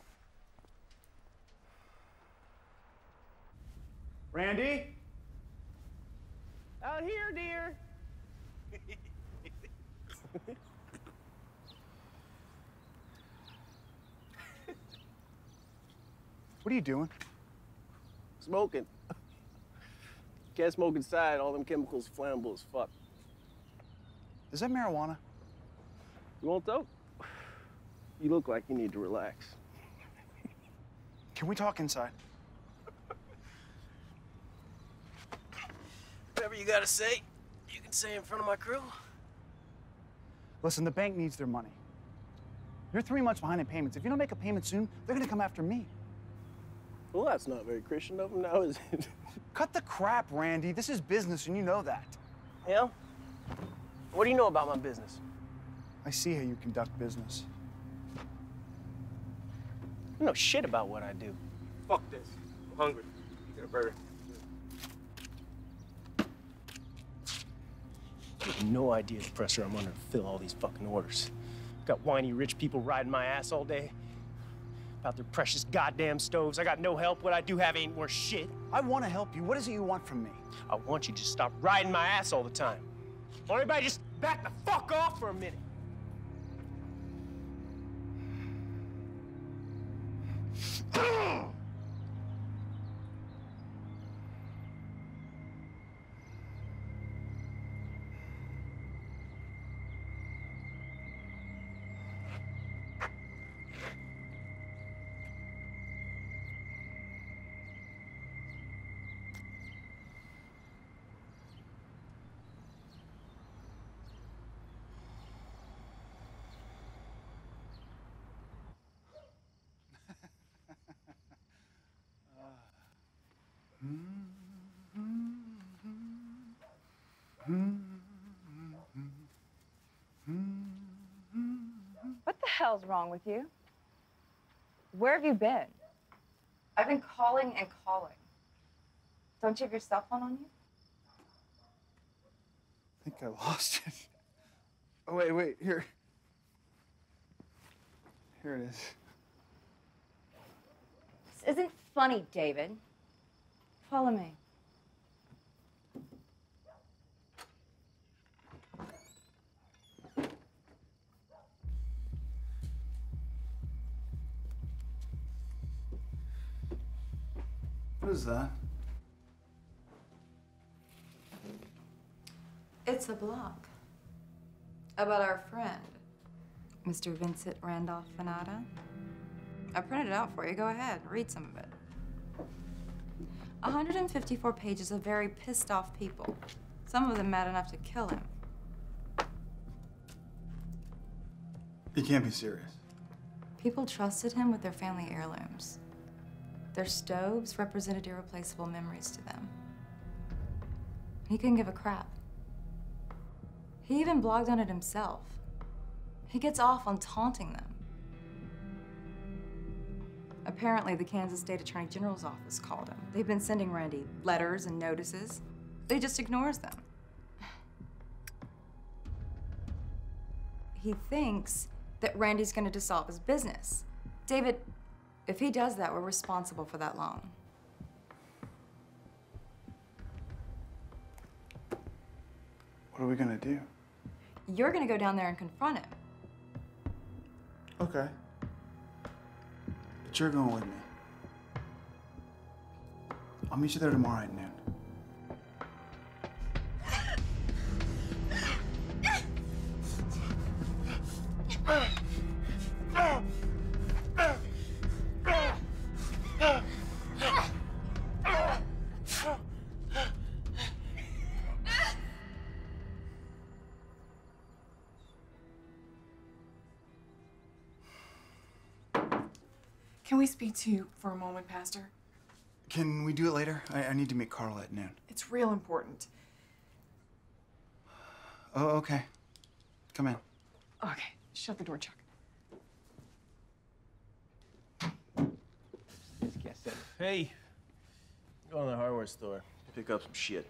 Randy? Out here, dear. What are you doing? Smoking. Can't smoke inside. All them chemicals flammable as fuck. Is that marijuana? You want dope? You look like you need to relax. Can we talk inside? Whatever you gotta say, you can say in front of my crew. Listen, the bank needs their money. You're 3 months behind in payments. If you don't make a payment soon, they're gonna come after me. Well, that's not very Christian of them now, is it? Cut the crap, Randy. This is business, and you know that. Yeah? What do you know about my business? I see how you conduct business. don't know shit about what I do. Fuck this. I'm hungry. Get a burger. You have no idea the pressure I'm under to fill all these fucking orders. Got whiny rich people riding my ass all day about their precious goddamn stoves. I got no help. What I do have ain't worth shit. I want to help you. What is it you want from me? I want you to stop riding my ass all the time. Or everybody just back the fuck off for a minute. What the hell's wrong with you? Where have you been? I've been calling and calling. Don't you have your cell phone on you? I think I lost it. Oh, wait, here. Here it is. This isn't funny, David. Follow me. What is that? It's a blog about our friend, Mr. Vincent Randolph Fanata. I printed it out for you. Go ahead, read some of it. 154 pages of very pissed off people, some of them mad enough to kill him. You can't be serious. People trusted him with their family heirlooms. Their stoves represented irreplaceable memories to them. He couldn't give a crap. He even blogged on it himself. He gets off on taunting them. Apparently, the Kansas State Attorney General's office called him. They've been sending Randy letters and notices. He just ignores them. He thinks that Randy's gonna dissolve his business. David, if he does that, we're responsible for that loan. What are we gonna do? You're gonna go down there and confront him. Okay. But you're going with me. I'll meet you there tomorrow at noon. Can we speak to you for a moment, Pastor? Can we do it later? I need to meet Carl at noon. It's real important. Oh, okay. Come in. Okay, shut the door, Chuck. Hey, go to the hardware store. Pick up some shit.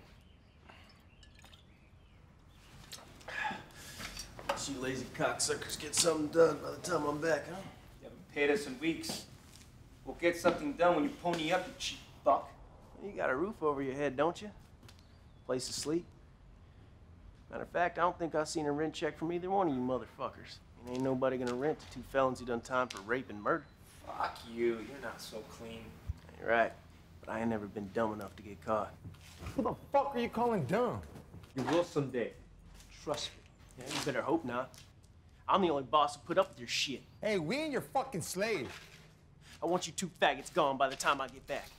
You lazy cocksuckers get something done by the time I'm back, huh? You haven't paid us in weeks. We'll get something done when you pony up, you cheap fuck. You got a roof over your head, don't you? Place to sleep. Matter of fact, I don't think I've seen a rent check from either one of you motherfuckers. And ain't nobody gonna rent to two felons who done time for rape and murder. Fuck you. You're not so clean. You're right. But I ain't never been dumb enough to get caught. Who the fuck are you calling dumb? You will someday. Trust me. Yeah, you better hope not. I'm the only boss who put up with your shit. Hey, we ain't your fucking slave. I want you two faggots gone by the time I get back.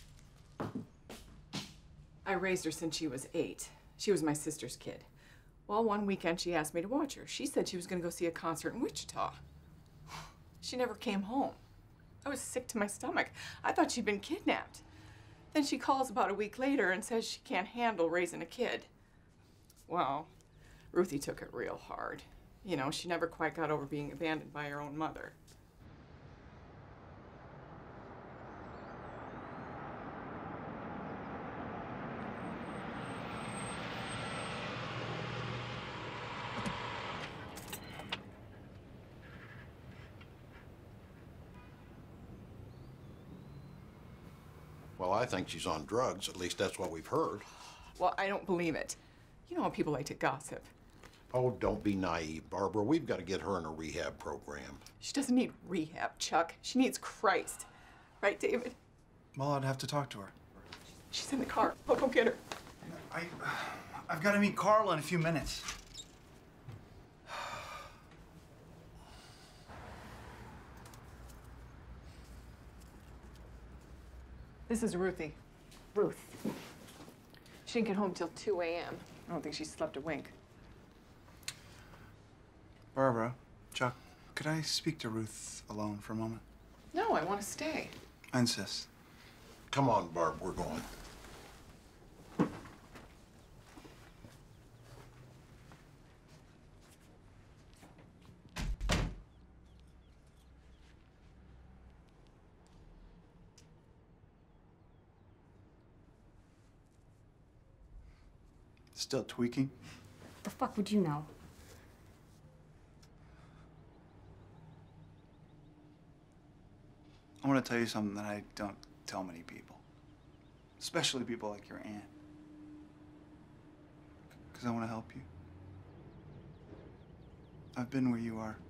I raised her since she was 8. She was my sister's kid. Well, one weekend she asked me to watch her. She said she was gonna go see a concert in Wichita. She never came home. I was sick to my stomach. I thought she'd been kidnapped. Then she calls about a week later and says she can't handle raising a kid. Well, Ruthie took it real hard. You know, she never quite got over being abandoned by her own mother. Well, I think she's on drugs. At least that's what we've heard. Well, I don't believe it. You know how people like to gossip. Oh, don't be naive, Barbara. We've got to get her in a rehab program. She doesn't need rehab, Chuck. She needs Christ. Right, David? Well, I'd have to talk to her. She's in the car. I'll go get her. I've got to meet Carla in a few minutes. This is Ruthie. Ruth. She didn't get home till 2 a.m. I don't think she slept a wink. Barbara, Chuck, could I speak to Ruth alone for a moment? No, I want to stay. I insist. Come on, Barb, we're going. Still tweaking? The fuck would you know? I want to tell you something that I don't tell many people. Especially people like your aunt. Because I want to help you. I've been where you are.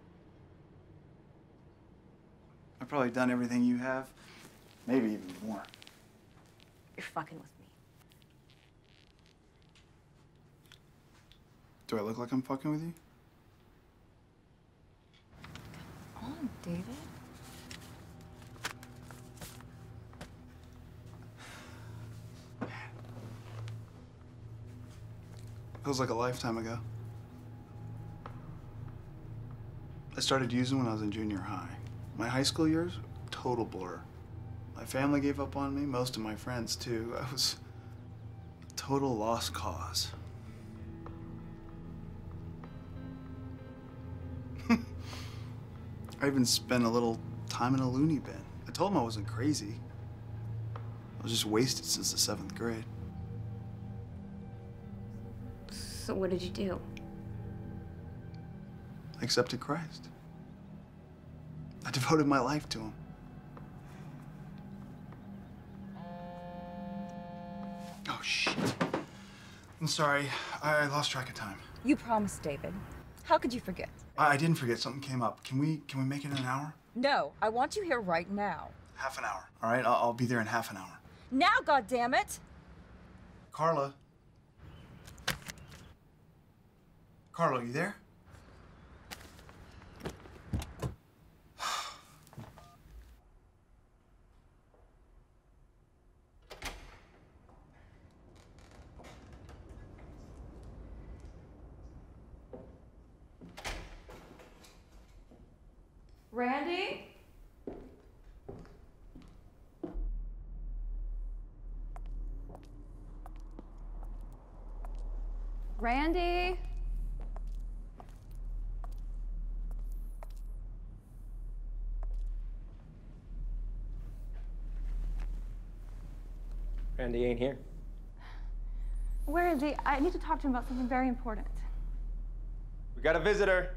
I've probably done everything you have. Maybe even more. You're fucking with me. Do I look like I'm fucking with you? Come on, David. Feels like a lifetime ago. I started using when I was in junior high. My high school years, total blur. My family gave up on me, most of my friends too. I was a total lost cause. I even spent a little time in a loony bin. I told him I wasn't crazy. I was just wasted since the 7th grade. So what did you do? I accepted Christ. I devoted my life to him. Oh, shit. I'm sorry. I lost track of time. You promised, David. How could you forget? I didn't forget. Something came up. Can we make it in an hour? No, I want you here right now. Half an hour. All right, I'll be there in half an hour. Now, goddammit! Carla. Carla, you there? Randy? Randy? Randy ain't here. Where is he? I need to talk to him about something very important. We got a visitor.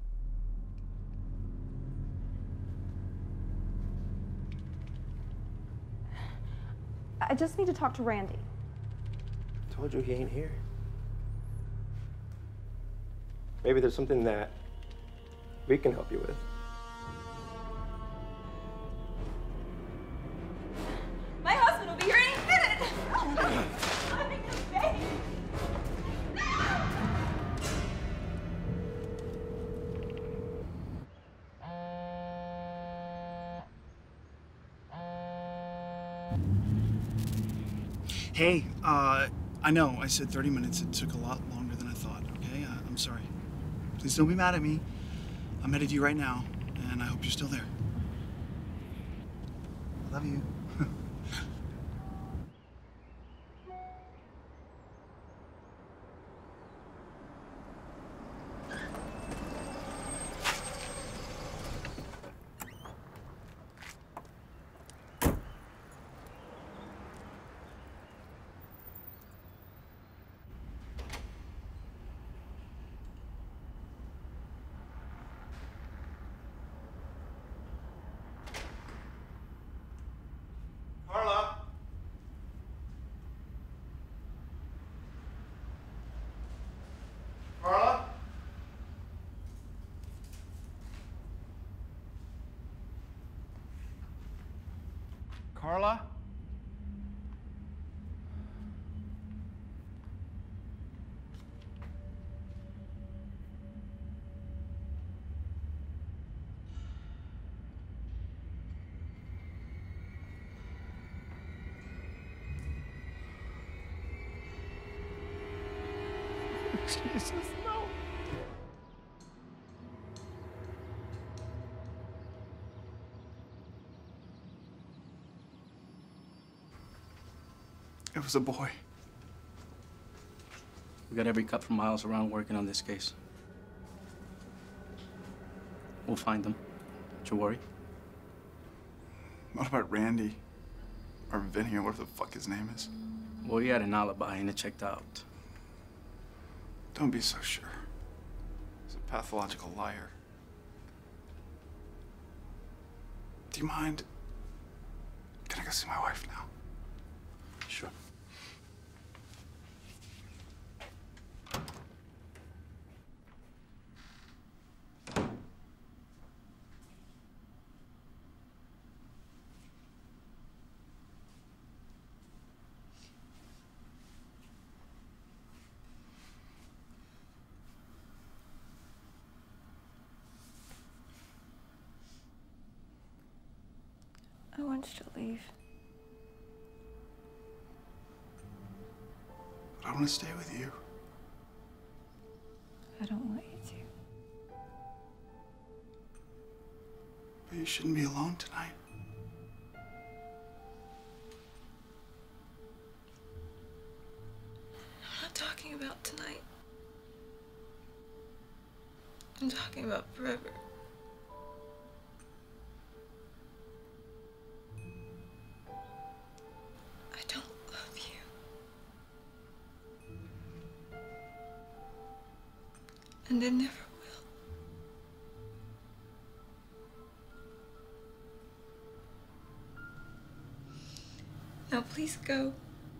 I just need to talk to Randy. Told you he ain't here. Maybe there's something that we can help you with. My husband will be here any minute! I'm in your face! Hey, I know I said 30 minutes. It took a lot longer than I thought, okay? I'm sorry. Please don't be mad at me. I'm headed to you right now, and I hope you're still there. I love you. Carla? Jesus, no. It was a boy. We got every cut for miles around working on this case. We'll find them. Don't you worry. What about Randy? Or Vinny, or whatever the fuck his name is? Well, he had an alibi and it checked out. Don't be so sure. He's a pathological liar. Do you mind? Can I go see my wife now? Sure. I want you to leave. But I want to stay with you. I don't want you to. But you shouldn't be alone tonight. I'm not talking about tonight. I'm talking about forever. I don't love you. And I never will. Now please go.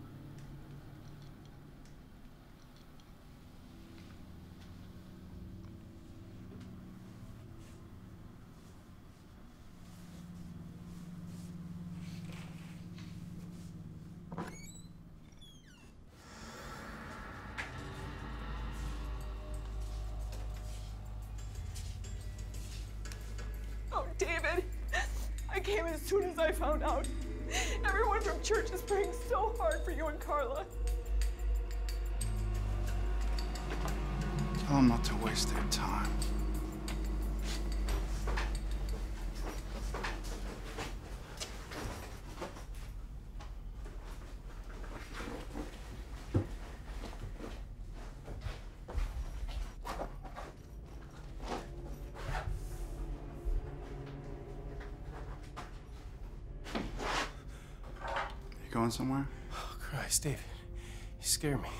Oh, David, I came as soon as I found out. Everyone from church is praying so hard for you and Carla. Tell them not to waste their time. You going somewhere? Oh, Christ, David. You scare me.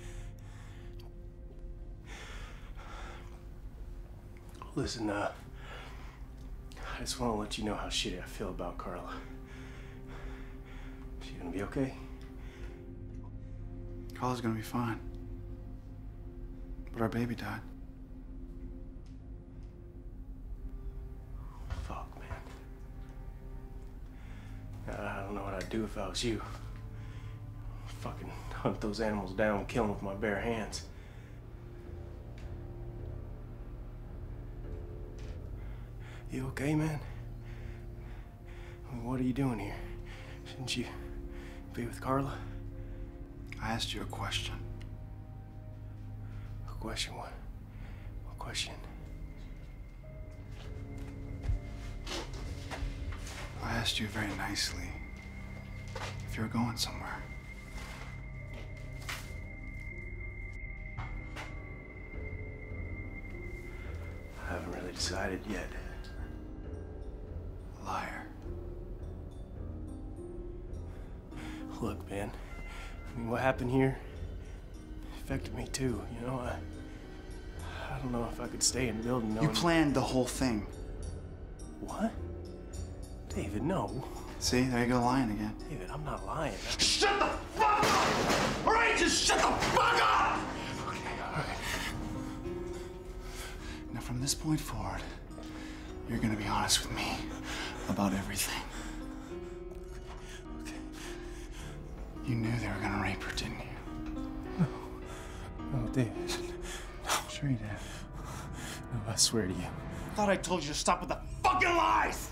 Listen, I just want to let you know how shitty I feel about Carla. She gonna be okay? Carla's gonna be fine. But our baby died. Fuck, man. I don't know what I'd do if I was you. Fucking hunt those animals down and kill them with my bare hands. You okay, man? I mean, what are you doing here? Shouldn't you be with Carla? I asked you a question. A question? What? What question? I asked you very nicely if you were going somewhere. I haven't really decided yet. Liar. Look, man. I mean, what happened here affected me too, you know? I don't know if I could stay in the building knowing... You planned the whole thing. What? David, no. See, there you go lying again. David, I'm not lying. Shut the fuck up! All right, just shut the fuck up! Okay, all right. Now, from this point forward, you're gonna be honest with me about everything. You knew they were gonna rape her, didn't you? No, David. No. Sure you did. No, I swear to you. I thought I told you to stop with the fucking lies!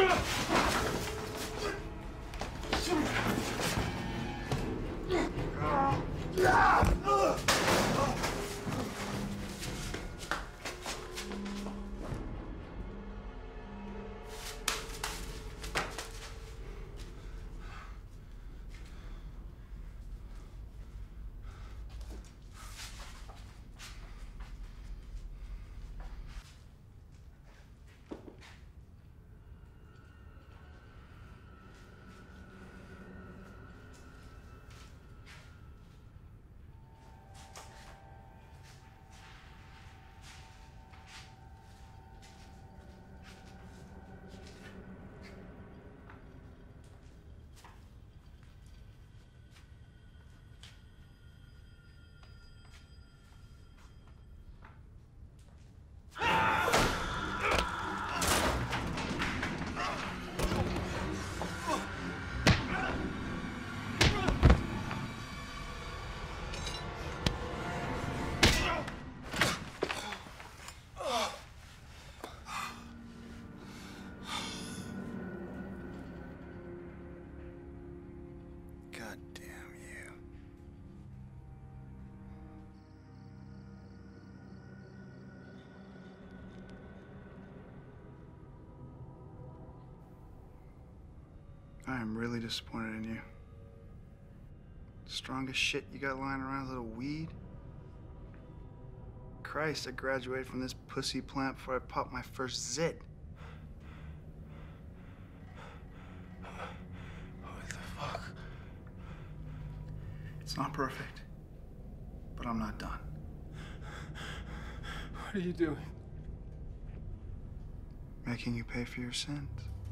God damn you. I am really disappointed in you. Strongest shit you got lying around, a little weed? Christ, I graduated from this pussy plant before I popped my first zit. What the fuck? It's not perfect, but I'm not done. What are you doing? Making you pay for your sins.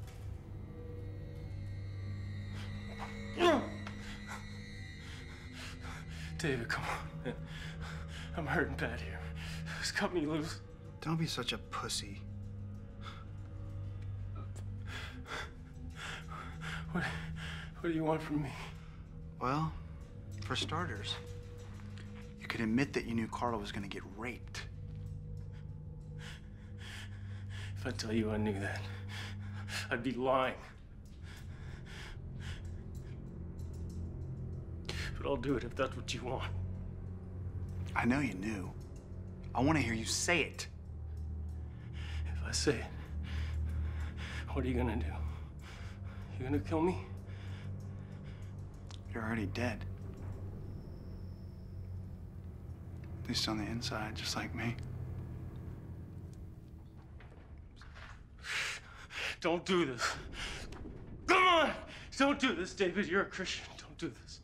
David, come on, man. I'm hurting bad here. Just cut me loose. Don't be such a pussy. What do you want from me? Well, for starters, you could admit that you knew Carla was gonna get raped. If I tell you I knew that, I'd be lying. But I'll do it if that's what you want. I know you knew. I want to hear you say it. If I say it, what are you gonna do? You gonna kill me? You're already dead. At least on the inside, just like me. Don't do this. Come on! Don't do this, David. You're a Christian. Don't do this.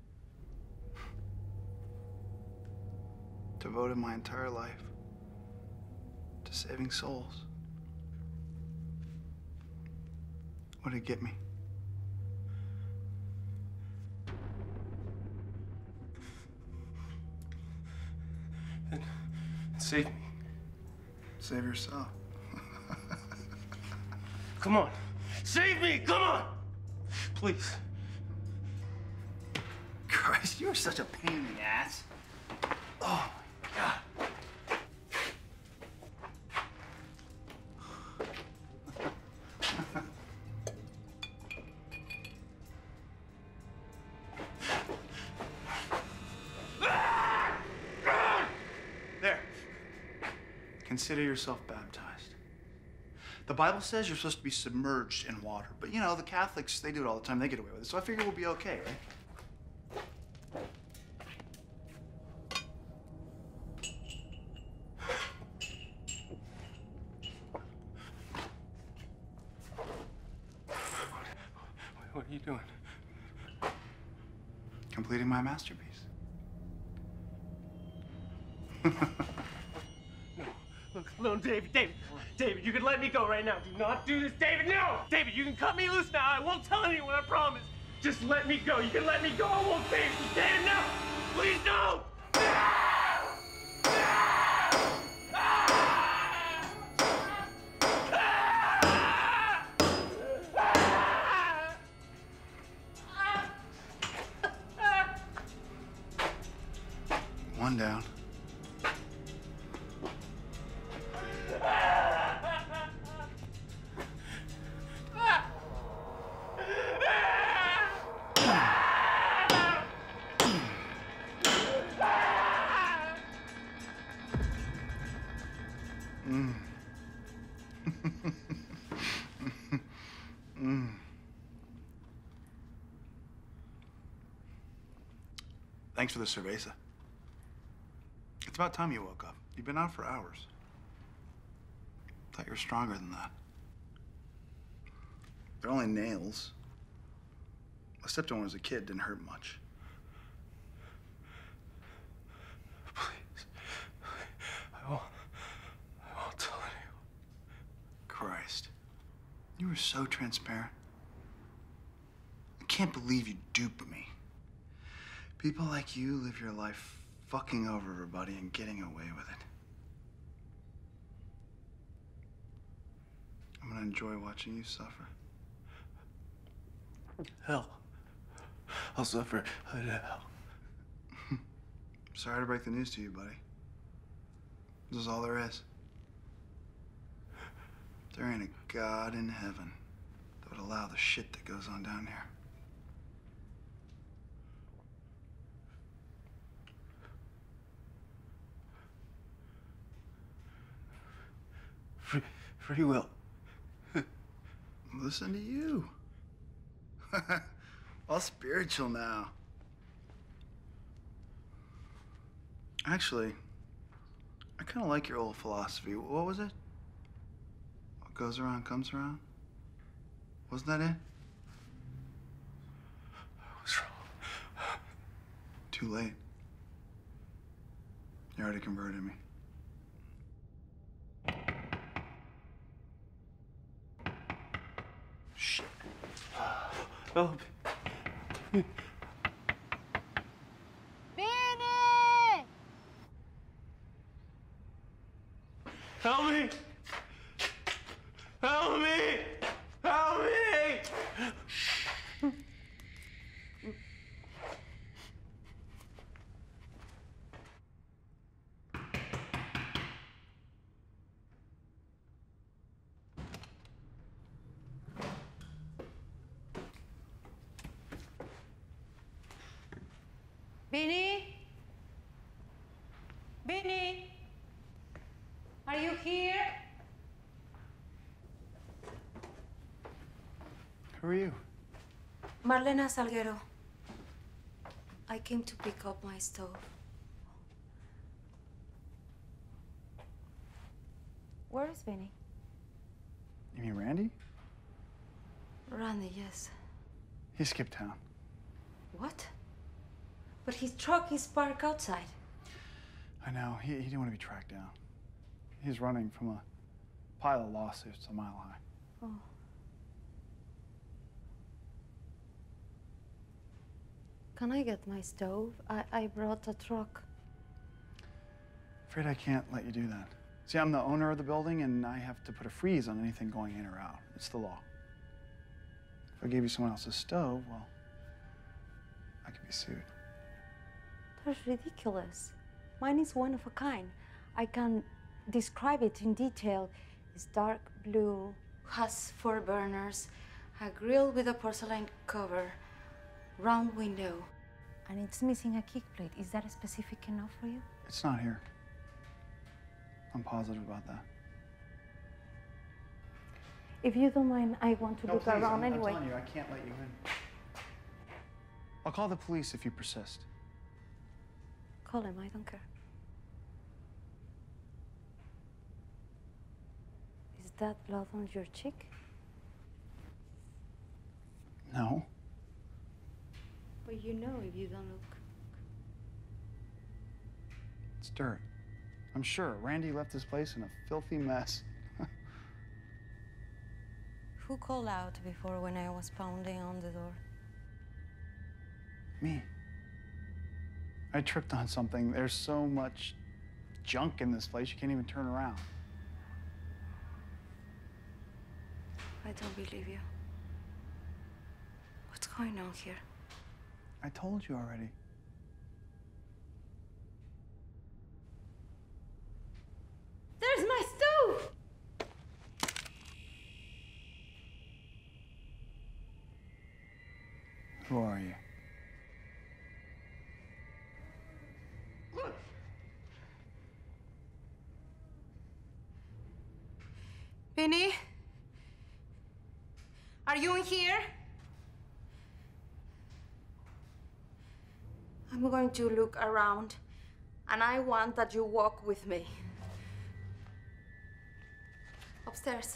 Devoted my entire life to saving souls. What did it get me? Then save me. Save yourself. Come on. Save me! Come on! Please. Christ, you're such a pain in the ass. Oh, my God. There. Consider yourself baptized. The Bible says you're supposed to be submerged in water, but you know, the Catholics, they do it all the time. They get away with it. So I figure we'll be okay, right? What are you doing? Completing my masterpiece. No, David, you can let me go right now. Do not do this, David, no! David, you can cut me loose now. I won't tell anyone, I promise. Just let me go. You can let me go. I won't save you. David, no! Please don't! one down. Thanks for the cerveza. It's about time you woke up. You've been out for hours. Thought you were stronger than that. They're only nails. I stepped on one as a kid, didn't hurt much. Please. I won't tell anyone. Christ. You were so transparent. I can't believe you duped me. People like you live your life fucking over everybody and getting away with it. I'm gonna enjoy watching you suffer. Hell. I'll suffer in hell. Sorry to break the news to you, buddy. This is all there is. There ain't a God in heaven that would allow the shit that goes on down here. Free will. Listen to you. All spiritual now. Actually, I kind of like your old philosophy. What was it? What goes around comes around? Wasn't that it? I was wrong. Too late. You already converted me. Shit. Help. Benny! Help me! Help me! Help me! Benny? Benny? Are you here? Who are you? Marlena Salguero. I came to pick up my stove. Where is Benny? You mean Randy? Randy, yes. He skipped town. What? But his truck is parked outside. I know. He didn't want to be tracked down. He's running from a pile of lawsuits a mile high. Oh. Can I get my stove? I brought a truck. Afraid I can't let you do that. See, I'm the owner of the building, and I have to put a freeze on anything going in or out. It's the law. If I gave you someone else's stove, well, I could be sued. That's ridiculous. Mine is one of a kind. I can describe it in detail. It's dark blue, has 4 burners, a grill with a porcelain cover, round window. And it's missing a kick plate. Is that specific enough for you? It's not here. I'm positive about that. If you don't mind, I want to look around I'm anyway. telling you, I can't let you in. I'll call the police if you persist. Call him, I don't care. Is that blood on your cheek? No. But you know if you don't look. It's dirt. I'm sure. Randy left this place in a filthy mess. Who called out before when I was pounding on the door? Me. I tripped on something. There's so much junk in this place, you can't even turn around. I don't believe you. What's going on here? I told you already. Who are you? Vinny? Are you in here? I'm going to look around, and I want that you walk with me. Upstairs.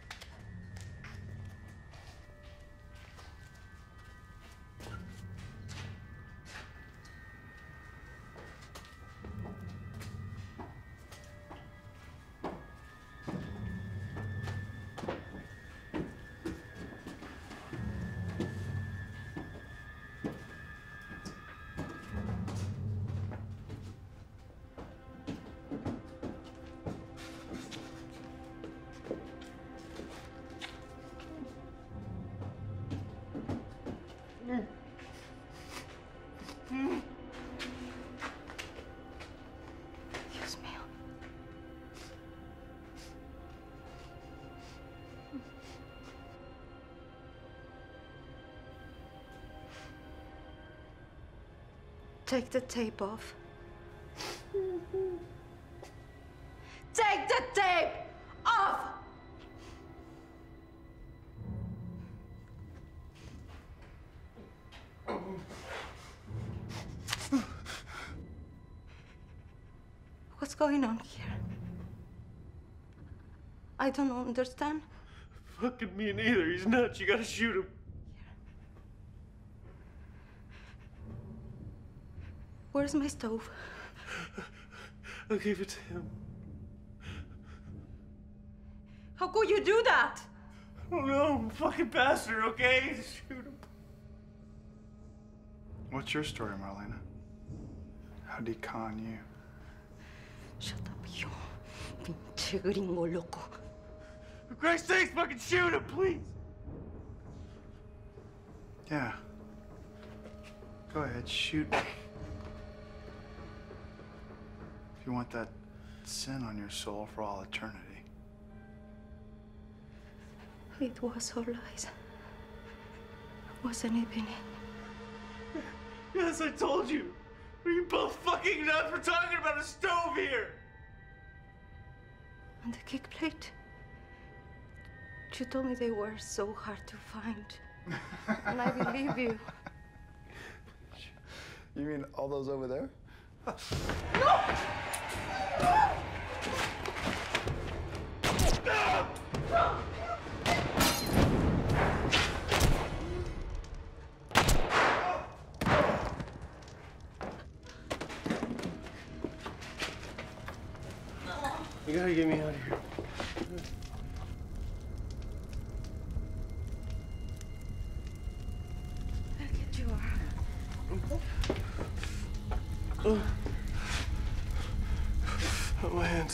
Dios mío. Take the tape off. Take the tape off! What's going on here? I don't understand. Fucking me neither. He's nuts. You gotta shoot him. Where's my stove? I'll give it to him. How could you do that? I don't know. I'm a fucking bastard, okay? Just shoot him. What's your story, Marlena? How'd he con you? Shut up, you pinche gringo loco. For Christ's sake, fucking shoot him, please. Yeah. Go ahead, shoot me. If you want that sin on your soul for all eternity. It was all lies. Wasn't it, Vinny? Yes, I told you. Are you both fucking nuts? We're talking about a stove here. And the kick plate? You told me they were so hard to find. And I believe you. You mean all those over there? No! You gotta get me out of here. I'll get you out. Oh, my hands.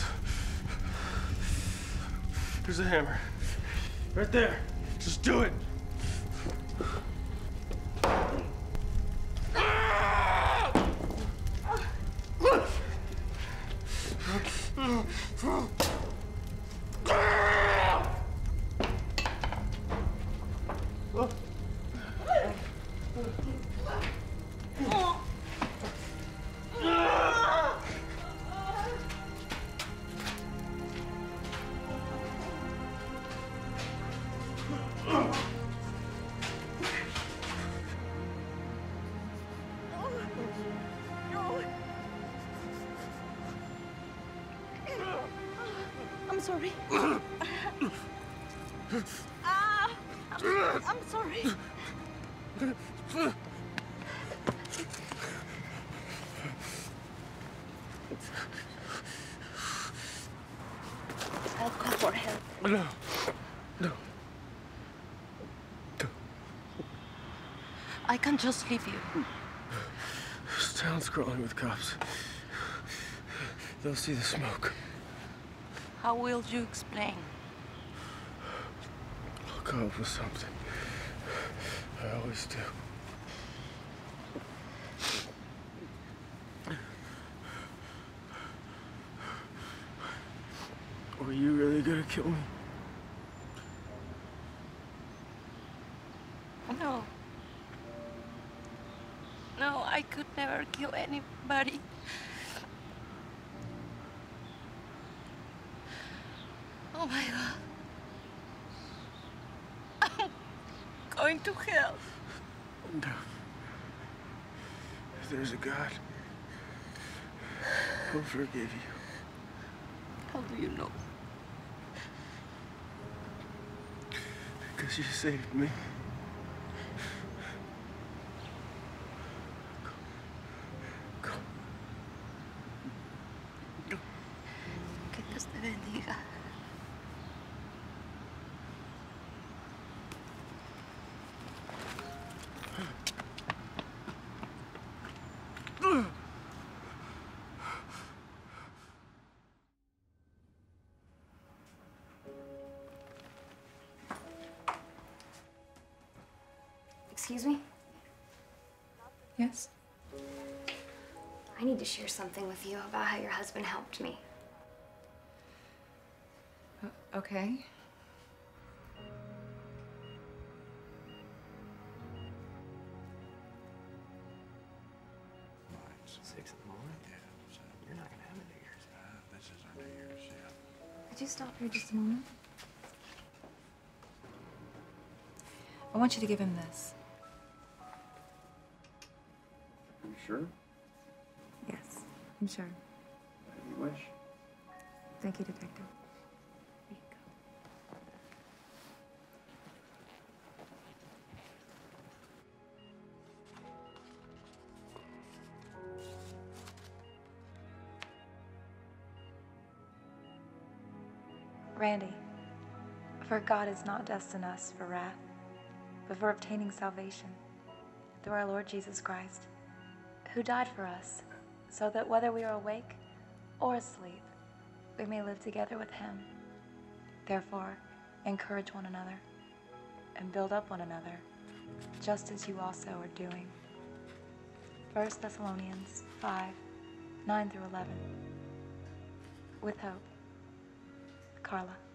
There's a hammer. Right there. Just do it. I'm sorry. I'm sorry. I'll call for help. No. No. I can't just leave you. This town's crawling with cops. They'll see the smoke. How will you explain? I'll come up with something. I always do. Were you really gonna kill me? No. kill anybody. Oh my God. I'm going to hell. No. If there's a God, He'll forgive you. How do you know? Because you saved me. Que Dios te bendiga. Excuse me? Yes? I need to share something with you about how your husband helped me. Okay. It's 6 in the morning. Yeah. You're not gonna have a New Year's. This is our New Year's, yeah. Could you stop here just a moment? I want you to give him this. You sure? Yes, I'm sure. You wish. Thank you, Detective. Randy, for God has not destined us for wrath, but for obtaining salvation through our Lord Jesus Christ, who died for us, so that whether we are awake or asleep, we may live together with him. Therefore, encourage one another and build up one another, just as you also are doing. 1 Thessalonians 5, 9 through 11. With hope, Carla.